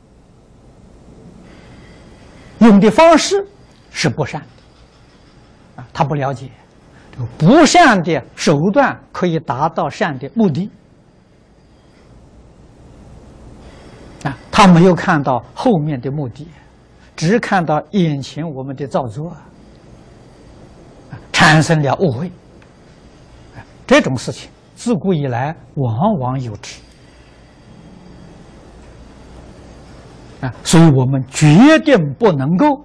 用的方式是不善的，啊，他不了解，不善的手段可以达到善的目的。啊，他没有看到后面的目的，只看到眼前我们的造作，啊，产生了误会。啊，这种事情自古以来往往有之。啊，所以我们决定不能够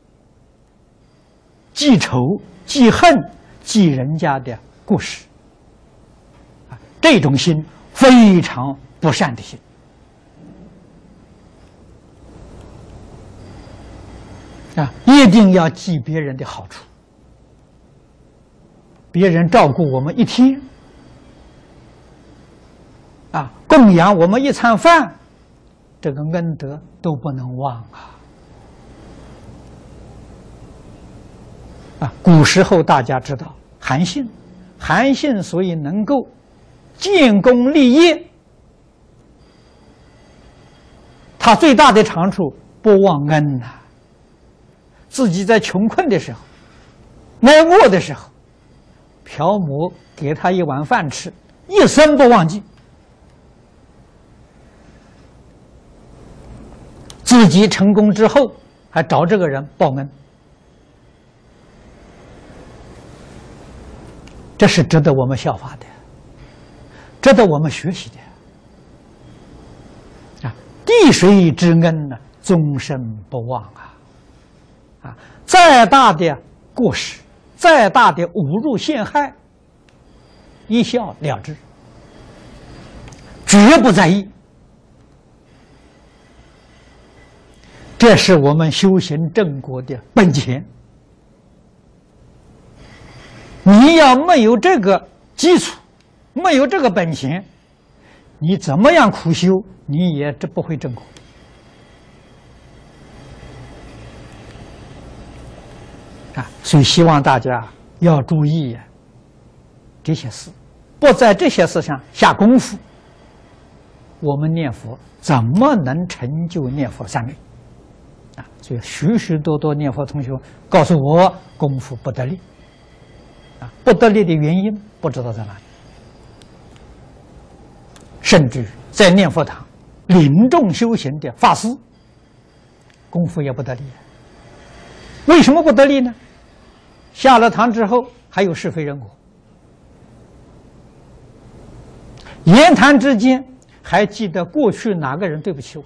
记仇、记恨、记人家的故事。啊，这种心非常不善的心。啊，一定要记别人的好处，别人照顾我们一天，啊，供养我们一餐饭，这个恩德都不能忘啊！啊，古时候大家知道韩信，韩信所以能够建功立业，他最大的长处不忘恩呐、啊。自己在穷困的时候、挨饿的时候，朴母给他一碗饭吃，一生不忘记。自己成功之后，还找这个人报恩，这是值得我们效法的，值得我们学习的。啊，滴水之恩呢，终身不忘啊！啊，再大的过失，再大的侮辱陷害，一笑了之，绝不在意。这是我们修行正果的本钱。你要没有这个基础，没有这个本钱，你怎么样苦修，你也这不会正果。啊，所以希望大家要注意呀、啊，这些事，不在这些事上下功夫，我们念佛怎么能成就念佛三昧？啊，所以许许多多念佛同学告诉我，功夫不得力。啊，不得力的原因不知道在哪里，甚至在念佛堂领众修行的法师，功夫也不得力。为什么不得力呢？下了堂之后还有是非人果，言谈之间还记得过去哪个人对不起我，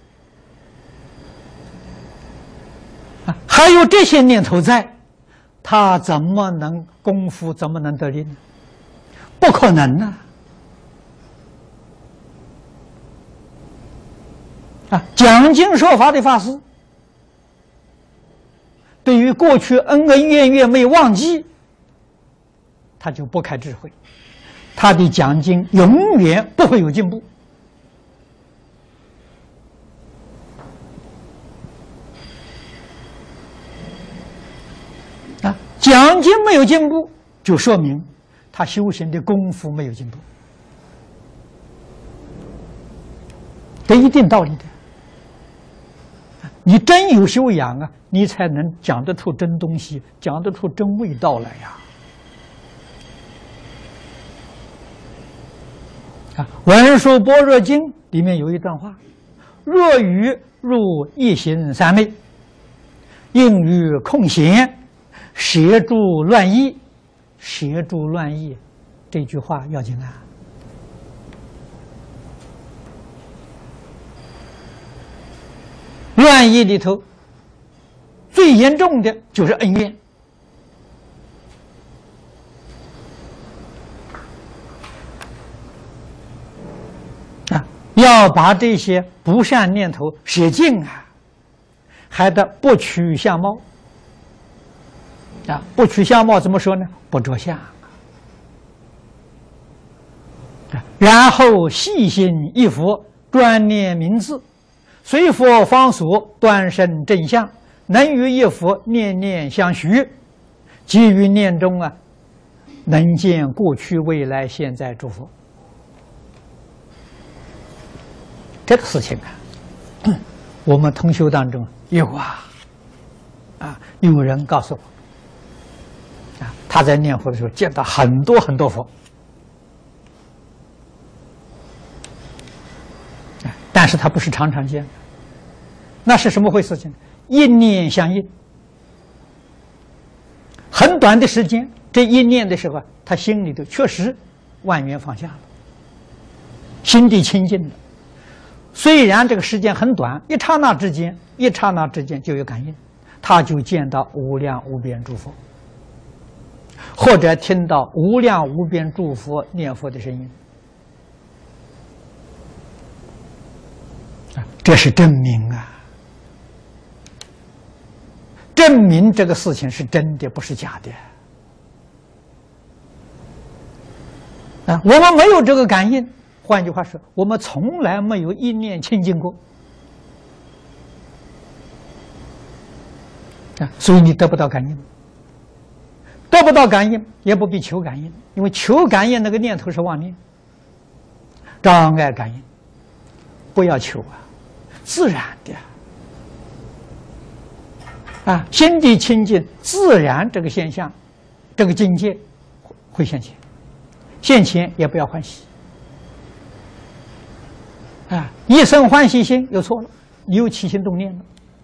啊，还有这些念头在。他怎么能功夫怎么能得力呢？不可能呐！啊，讲经说法的法师，对于过去恩恩怨怨没有忘记，他就不开智慧，他的讲经永远不会有进步。讲经没有进步，就说明他修行的功夫没有进步，这一定道理的。你真有修养啊，你才能讲得出真东西，讲得出真味道来呀！啊，《文殊般若经》里面有一段话：“若愚入一行三昧，应于空闲。”摄诸乱意，摄诸乱意，这句话要紧啊！乱意里头最严重的就是恩怨啊！要把这些不善念头舍尽啊，还得不取相貌。啊，不取相貌怎么说呢？不着相。然后细心忆佛，专念名字，随佛方所，端身正相，能与一佛念念相续，即于念中啊，能见过去、未来、现在诸佛。这个事情啊，我们同修当中有啊，啊，有人告诉我。啊，他在念佛的时候见到很多很多佛，但是他不是常常见，那是什么回事情？一念相应，很短的时间，这一念的时候，他心里头确实万缘放下了，心地清净了。虽然这个时间很短，一刹那之间，一刹那之间就有感应，他就见到无量无边诸佛。或者听到无量无边诸佛念佛的声音，啊，这是证明啊，证明这个事情是真的，不是假的。啊，我们没有这个感应，换句话说，我们从来没有一念清净过，啊，所以你得不到感应。得不到感应，也不必求感应，因为求感应那个念头是妄念，障碍感应，不要求啊，自然的。 啊，心地清净，自然这个现象，这个境界会现前，现前也不要欢喜。啊，一生欢喜心又错了，你又起心动念了，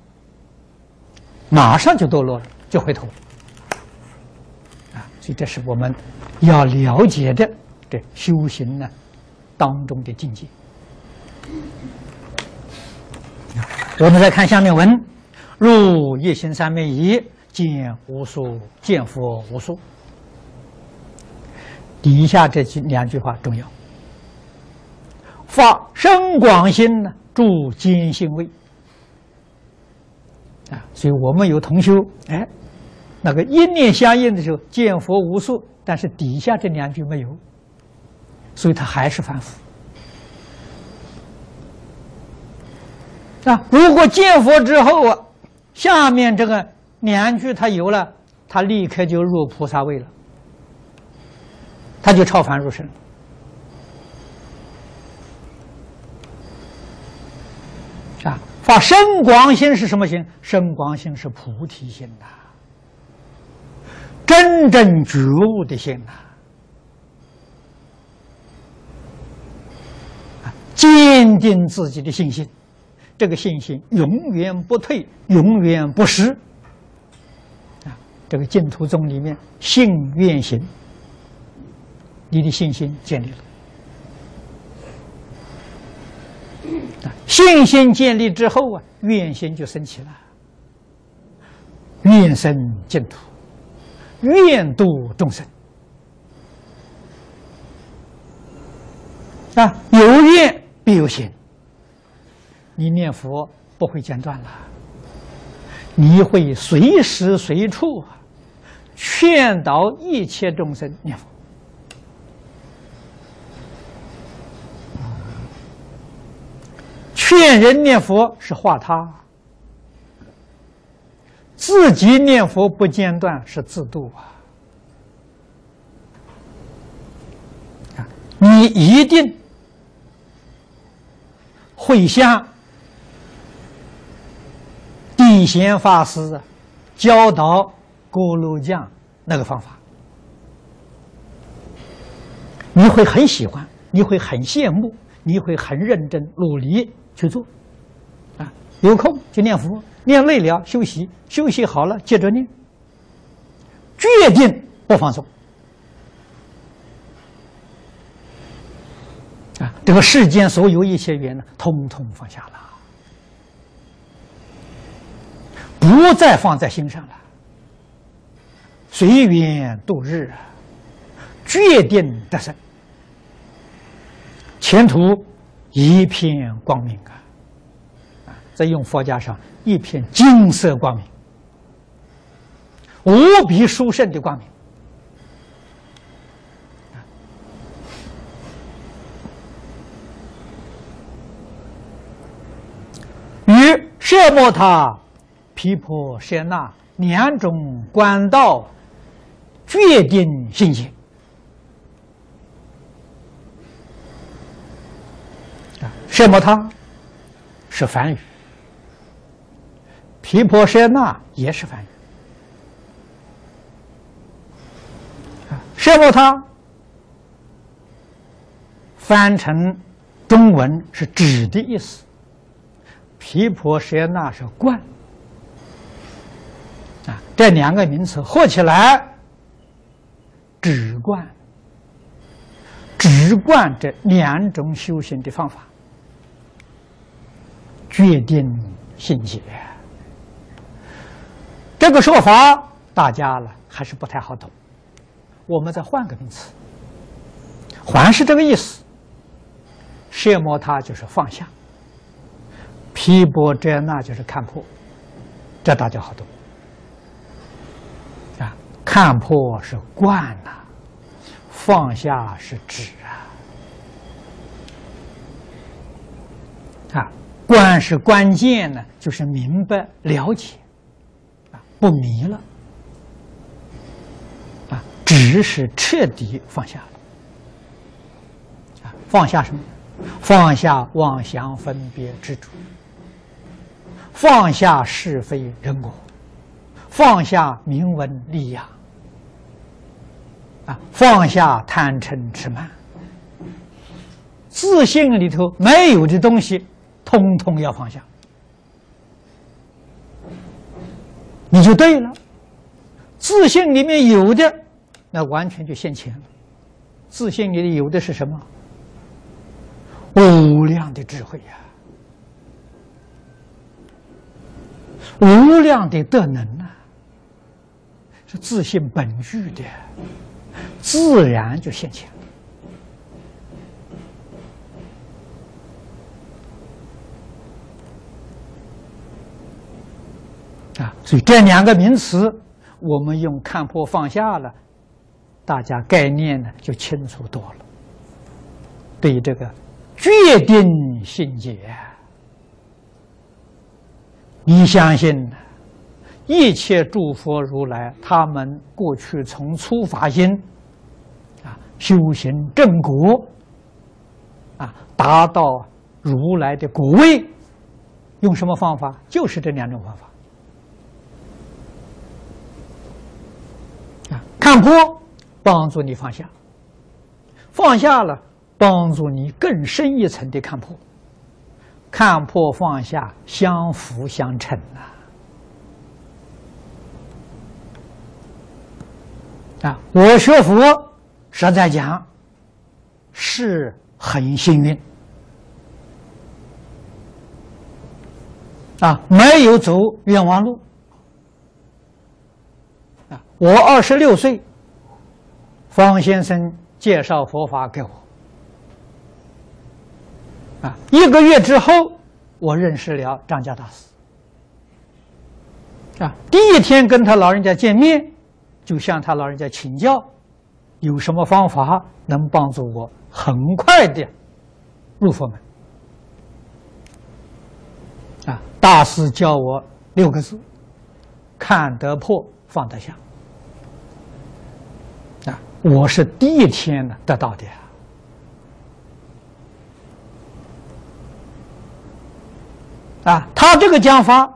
马上就堕落了，就回头了。啊，所以这是我们要了解的这修行呢当中的境界。我们再看下面文。入一心三昧仪，见无数，见佛无数。底下这句两句话重要。发深广心呢，住坚信位。啊，所以我们有同修，哎，那个一念相应的时候，见佛无数，但是底下这两句没有，所以他还是凡夫。啊，如果见佛之后啊，下面这个两句他有了，他立刻就入菩萨位了，他就超凡入圣了。啊，发深广心是什么心？深广心是菩提心呐、啊，真正觉悟的心呐、啊，坚定自己的信心。这个信心永远不退，永远不失。啊，这个净土宗里面信愿行，你的信心建立了。啊，信心建立之后啊，愿心就升起了，愿生净土，愿度众生。啊，有愿必有行。你念佛不会间断了，你会随时随处劝导一切众生念佛。劝人念佛是化他，自己念佛不间断是自度啊！啊，你一定会像地贤法师教导锅炉匠那个方法，你会很喜欢，你会很羡慕，你会很认真努力去做，啊，有空就念佛，念累了休息，休息好了接着念，决定不放松。啊，这个世间所有一切缘呢，通通放下了。不再放在心上了，随缘度日啊，决定得胜，前途一片光明啊！啊，在用佛家上，一片金色光明，无比殊胜的光明。与奢摩他、毗婆舍那两种观道决定信心啊，奢摩他是梵语，毗婆舍那也是梵语啊。奢摩他翻成中文是指的意思，毗婆舍那是观。啊，这两个名词合起来，止观，止观这两种修行的方法，决定信解。这个说法大家了还是不太好懂，我们再换个名词，还是这个意思。奢摩他就是放下，毗婆舍那就是看破，这大家好懂。啊，看破是观呐、啊，放下是止啊。啊，观是关键呢，就是明白了解，啊，不迷了。啊，止是彻底放下了。啊，放下什么？放下妄想分别执着，放下是非人我。 放下名闻利养，啊，放下贪嗔痴慢，自信里头没有的东西，通通要放下，你就对了。自信里面有的，那完全就现前了。自信里有的是什么？无量的智慧呀、啊，无量的德能啊，是自信本具的，自然就现前了。啊，所以这两个名词，我们用看破放下了，大家概念呢就清楚多了。对于这个决定信解，你相信一切诸佛如来，他们过去从初发心，啊，修行正果，啊，达到如来的果位，用什么方法？就是这两种方法。啊，看破帮助你放下，放下了帮助你更深一层的看破，看破放下相辅相成啊！啊，我学佛实在讲是很幸运啊，没有走冤枉路啊！我二十六岁，方先生介绍佛法给我。啊，一个月之后，我认识了张家大师。啊，第一天跟他老人家见面，就向他老人家请教，有什么方法能帮助我很快的入佛门？啊，大师教我六个字：看得破，放得下。啊，我是第一天呢得到的。啊，他这个讲法，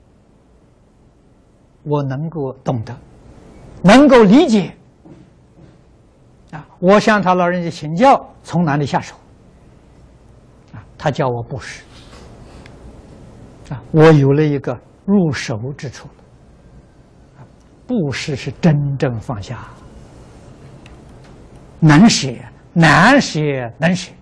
我能够懂得，能够理解。啊，我向他老人家请教，从哪里下手？啊，他教我布施。啊，我有了一个入手之处了。啊，布施是真正放下，能舍难舍能舍。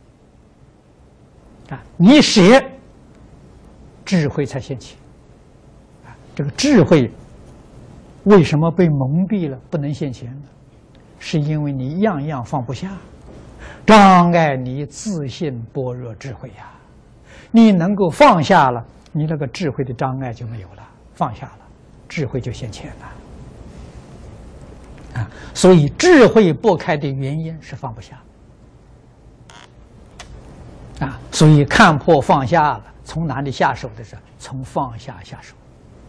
啊，你舍。智慧才现起，啊，这个智慧为什么被蒙蔽了，不能现前呢？是因为你样样放不下，障碍你自信般若智慧呀。你能够放下了，你那个智慧的障碍就没有了，放下了，智慧就现前了。啊，所以智慧拨开的原因是放不下。啊，所以看破放下了。从哪里下手的是从放下下手，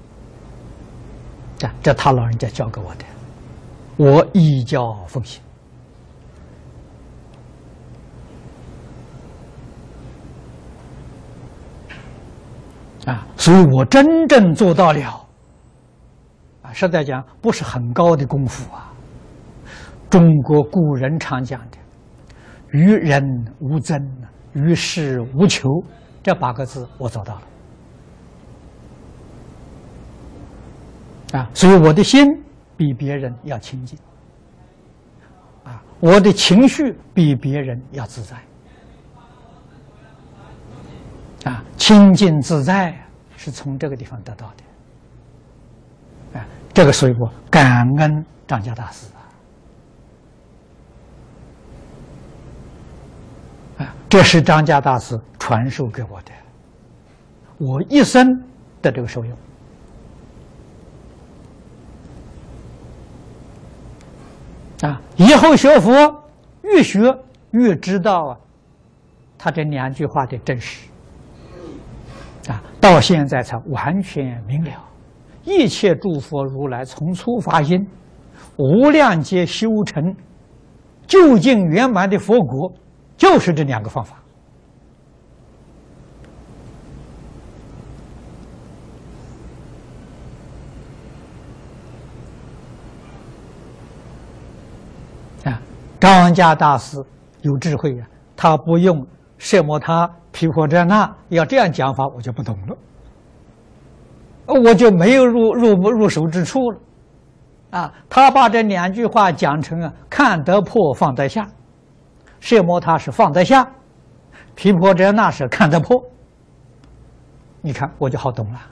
这这他老人家教给我的，我依教奉行。啊，所以我真正做到了。啊，实在讲不是很高的功夫啊。中国古人常讲的“于人无争，于事无求”。这八个字我做到了，啊，所以我的心比别人要清净，啊，我的情绪比别人要自在，啊，清净自在是从这个地方得到的，啊，这个所以我感恩张家大师啊，啊，这是张家大师传授给我的，我一生的这个受用。啊，以后学佛越学越知道啊，他这两句话的真实。啊，到现在才完全明了，一切诸佛如来从初发心，无量劫修成究竟圆满的佛果，就是这两个方法。 张家大师有智慧呀、啊，他不用摄摩他、毗婆遮那，要这样讲法，我就不懂了，我就没有入入不入手之处了。啊，他把这两句话讲成啊，看得破放得下，摄摩他是放得下，毗婆遮那是看得破。你看我就好懂了。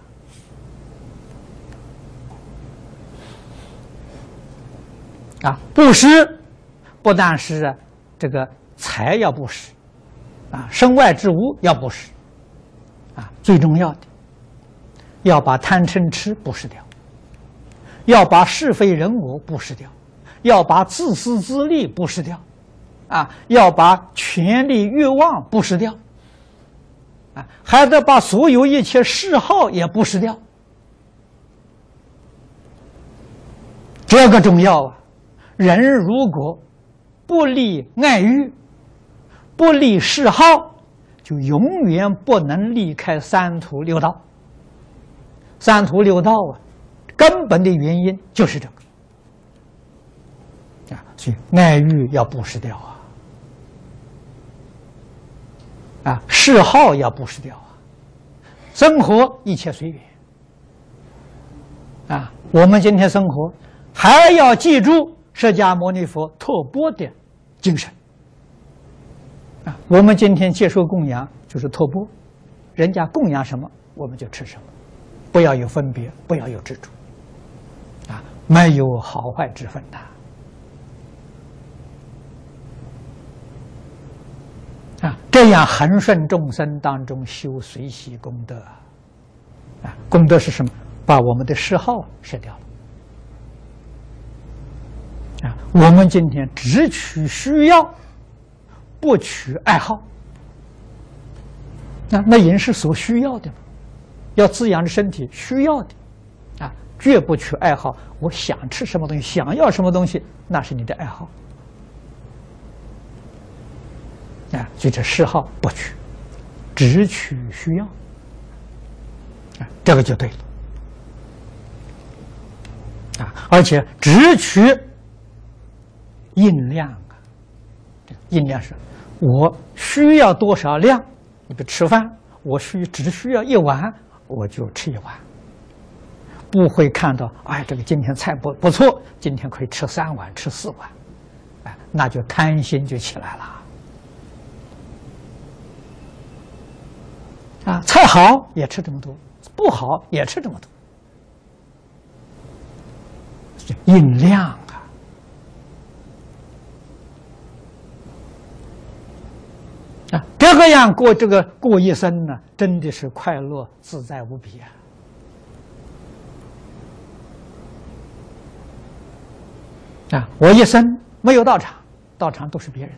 啊，布施不但是啊，这个财要布施，啊，身外之物要布施，啊，最重要的要把贪嗔痴布施掉，要把是非人我布施掉，要把自私自利布施掉，啊，要把权力欲望布施掉，啊，还得把所有一切嗜好也布施掉，这个重要啊！人如果不立爱欲，不立嗜好，就永远不能离开三途六道。三途六道啊，根本的原因就是这个啊，所以爱欲要布施掉啊，啊，嗜好要布施掉啊，生活一切随缘啊。我们今天生活还要记住释迦牟尼佛托钵的精神啊。我们今天接受供养就是托钵，人家供养什么我们就吃什么，不要有分别，不要有执着啊，没有好坏之分的啊。这样恒顺众生当中修随喜功德啊，功德是什么？把我们的嗜好舍掉了啊。我们今天只取需要，不取爱好。那那人是所需要的嘛，要滋养着身体需要的啊，绝不取爱好。我想吃什么东西，想要什么东西，那是你的爱好啊。所以这嗜好不取，只取需要啊，这个就对了啊。而且只取印量啊，印量是我需要多少量。你比如吃饭，我需只需要一碗，我就吃一碗，不会看到哎，这个今天菜不不错，今天可以吃三碗，吃四碗，哎，那就贪心就起来了。啊，菜好也吃这么多，不好也吃这么多，印量啊。啊，这个样过这个过一生呢，真的是快乐自在无比啊！啊，我一生没有道场，道场都是别人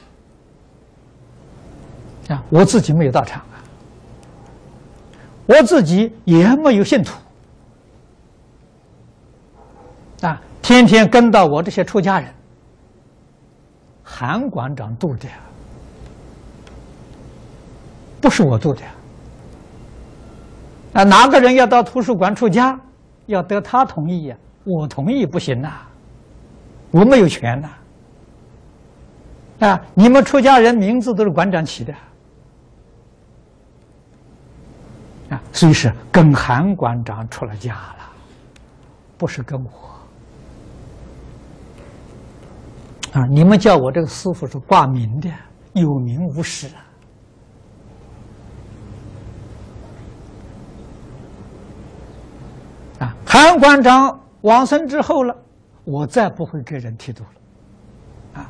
的啊，我自己没有道场啊，我自己也没有信徒啊，天天跟到我这些出家人，韩馆长度的。不是我度的啊！哪个人要到图书馆出家，要得他同意呀、啊？我同意不行呐、啊，我没有权呐、啊！啊，你们出家人名字都是馆长起的啊，所以是跟韩馆长出了家了，不是跟我啊！你们叫我这个师父是挂名的，有名无实啊！啊，韩馆长往生之后了，我再不会给人剃度了。啊，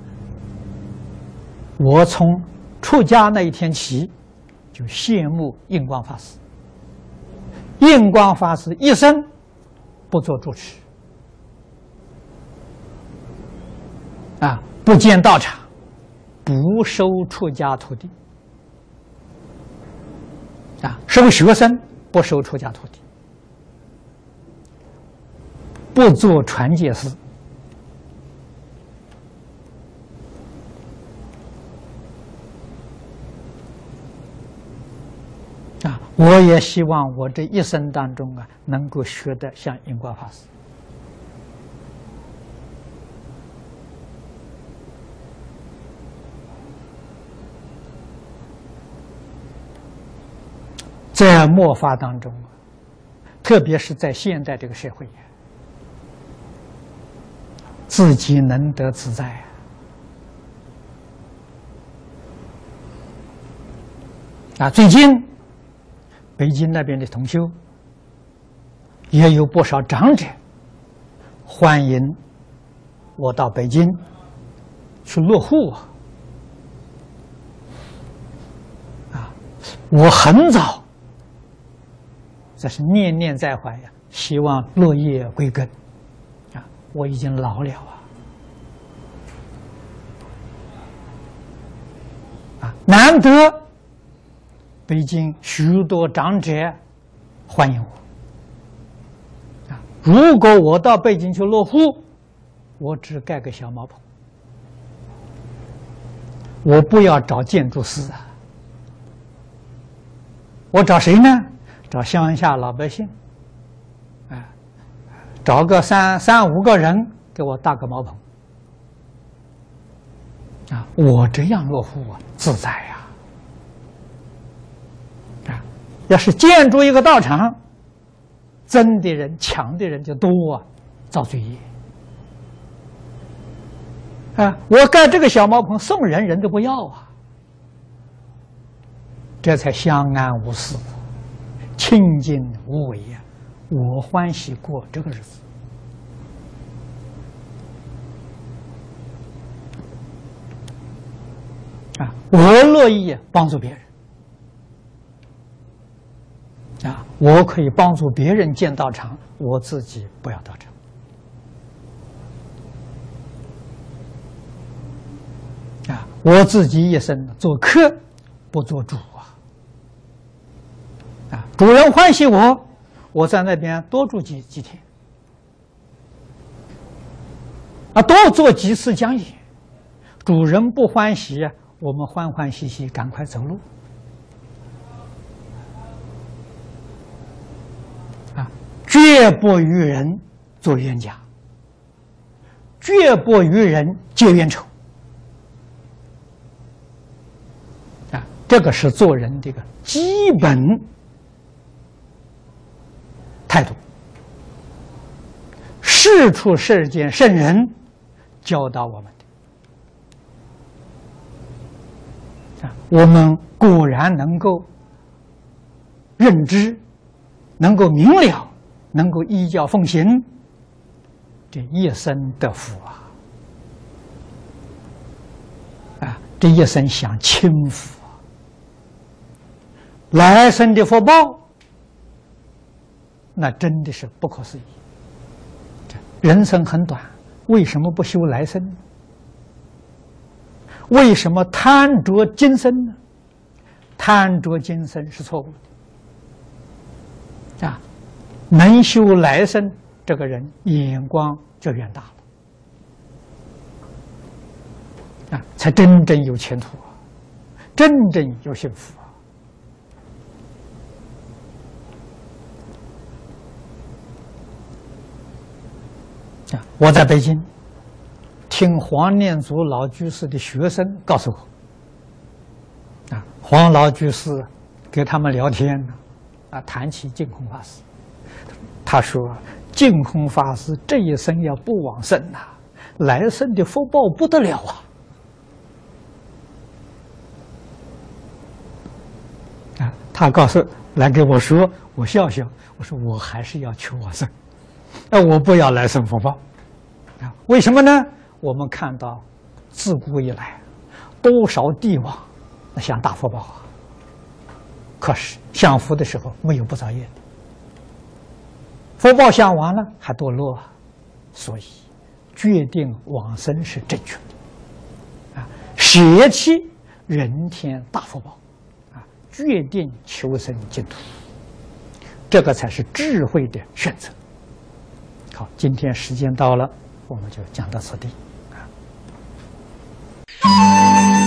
我从出家那一天起，就羡慕印光法师。印光法师一生不做住持，啊，不建道场，不收出家徒弟，啊，收学生不收出家徒弟。不做传戒师啊！我也希望我这一生当中啊，能够学得像印光法师在末法当中，特别是在现代这个社会，自己能得自在啊！最近北京那边的同修也有不少长者欢迎我到北京去落户啊！我很早，这是念念在怀呀，希望落叶归根啊！我已经老了啊！啊，难得北京许多长者欢迎我啊！如果我到北京去落户，我只盖个小茅棚，我不要找建筑师啊，我找谁呢？找乡下老百姓，啊，找个三三五个人给我搭个茅棚，啊，我这样落户啊，自在呀！啊，要是建筑一个道场，争的人、抢的人就多啊，造罪业。啊，我盖这个小茅棚送人，人都不要啊，这才相安无事。清净无为呀、啊，我欢喜过这个日子啊！我乐意帮助别人啊！我可以帮助别人建道场，我自己不要道场啊！我自己一生做客，不做主啊！啊，主人欢喜我，我在那边多住几几天，啊，多做几次讲演。主人不欢喜，我们欢欢喜喜赶快走路。啊，绝不与人做冤家，绝不与人结冤仇。啊，这个是做人的一个基本态度。世出世间圣人教导我们的，啊，我们果然能够认知，能够明了，能够依教奉行，这一生得福啊！啊，这一生享清福啊！来生的福报，那真的是不可思议。人生很短，为什么不修来生呢？为什么贪着今生呢？贪着今生是错误的啊！能修来生，这个人眼光就远大了啊，才真正有前途啊，真正有幸福啊！我在北京听黄念祖老居士的学生告诉我，啊，黄老居士给他们聊天，啊，谈起净空法师，他说净空法师这一生要不往生呐、啊，来生的福报不得了啊！啊，他告诉来给我说，我笑笑，我说我还是要求往生。那我不要来生福报，啊，为什么呢？我们看到自古以来，多少帝王那享大福报啊，可是享福的时候没有不造业的，福报享完了还堕落啊，所以决定往生是正确的，啊，舍弃人天大福报，啊，决定求生净土，这个才是智慧的选择。好，今天时间到了，我们就讲到此地。啊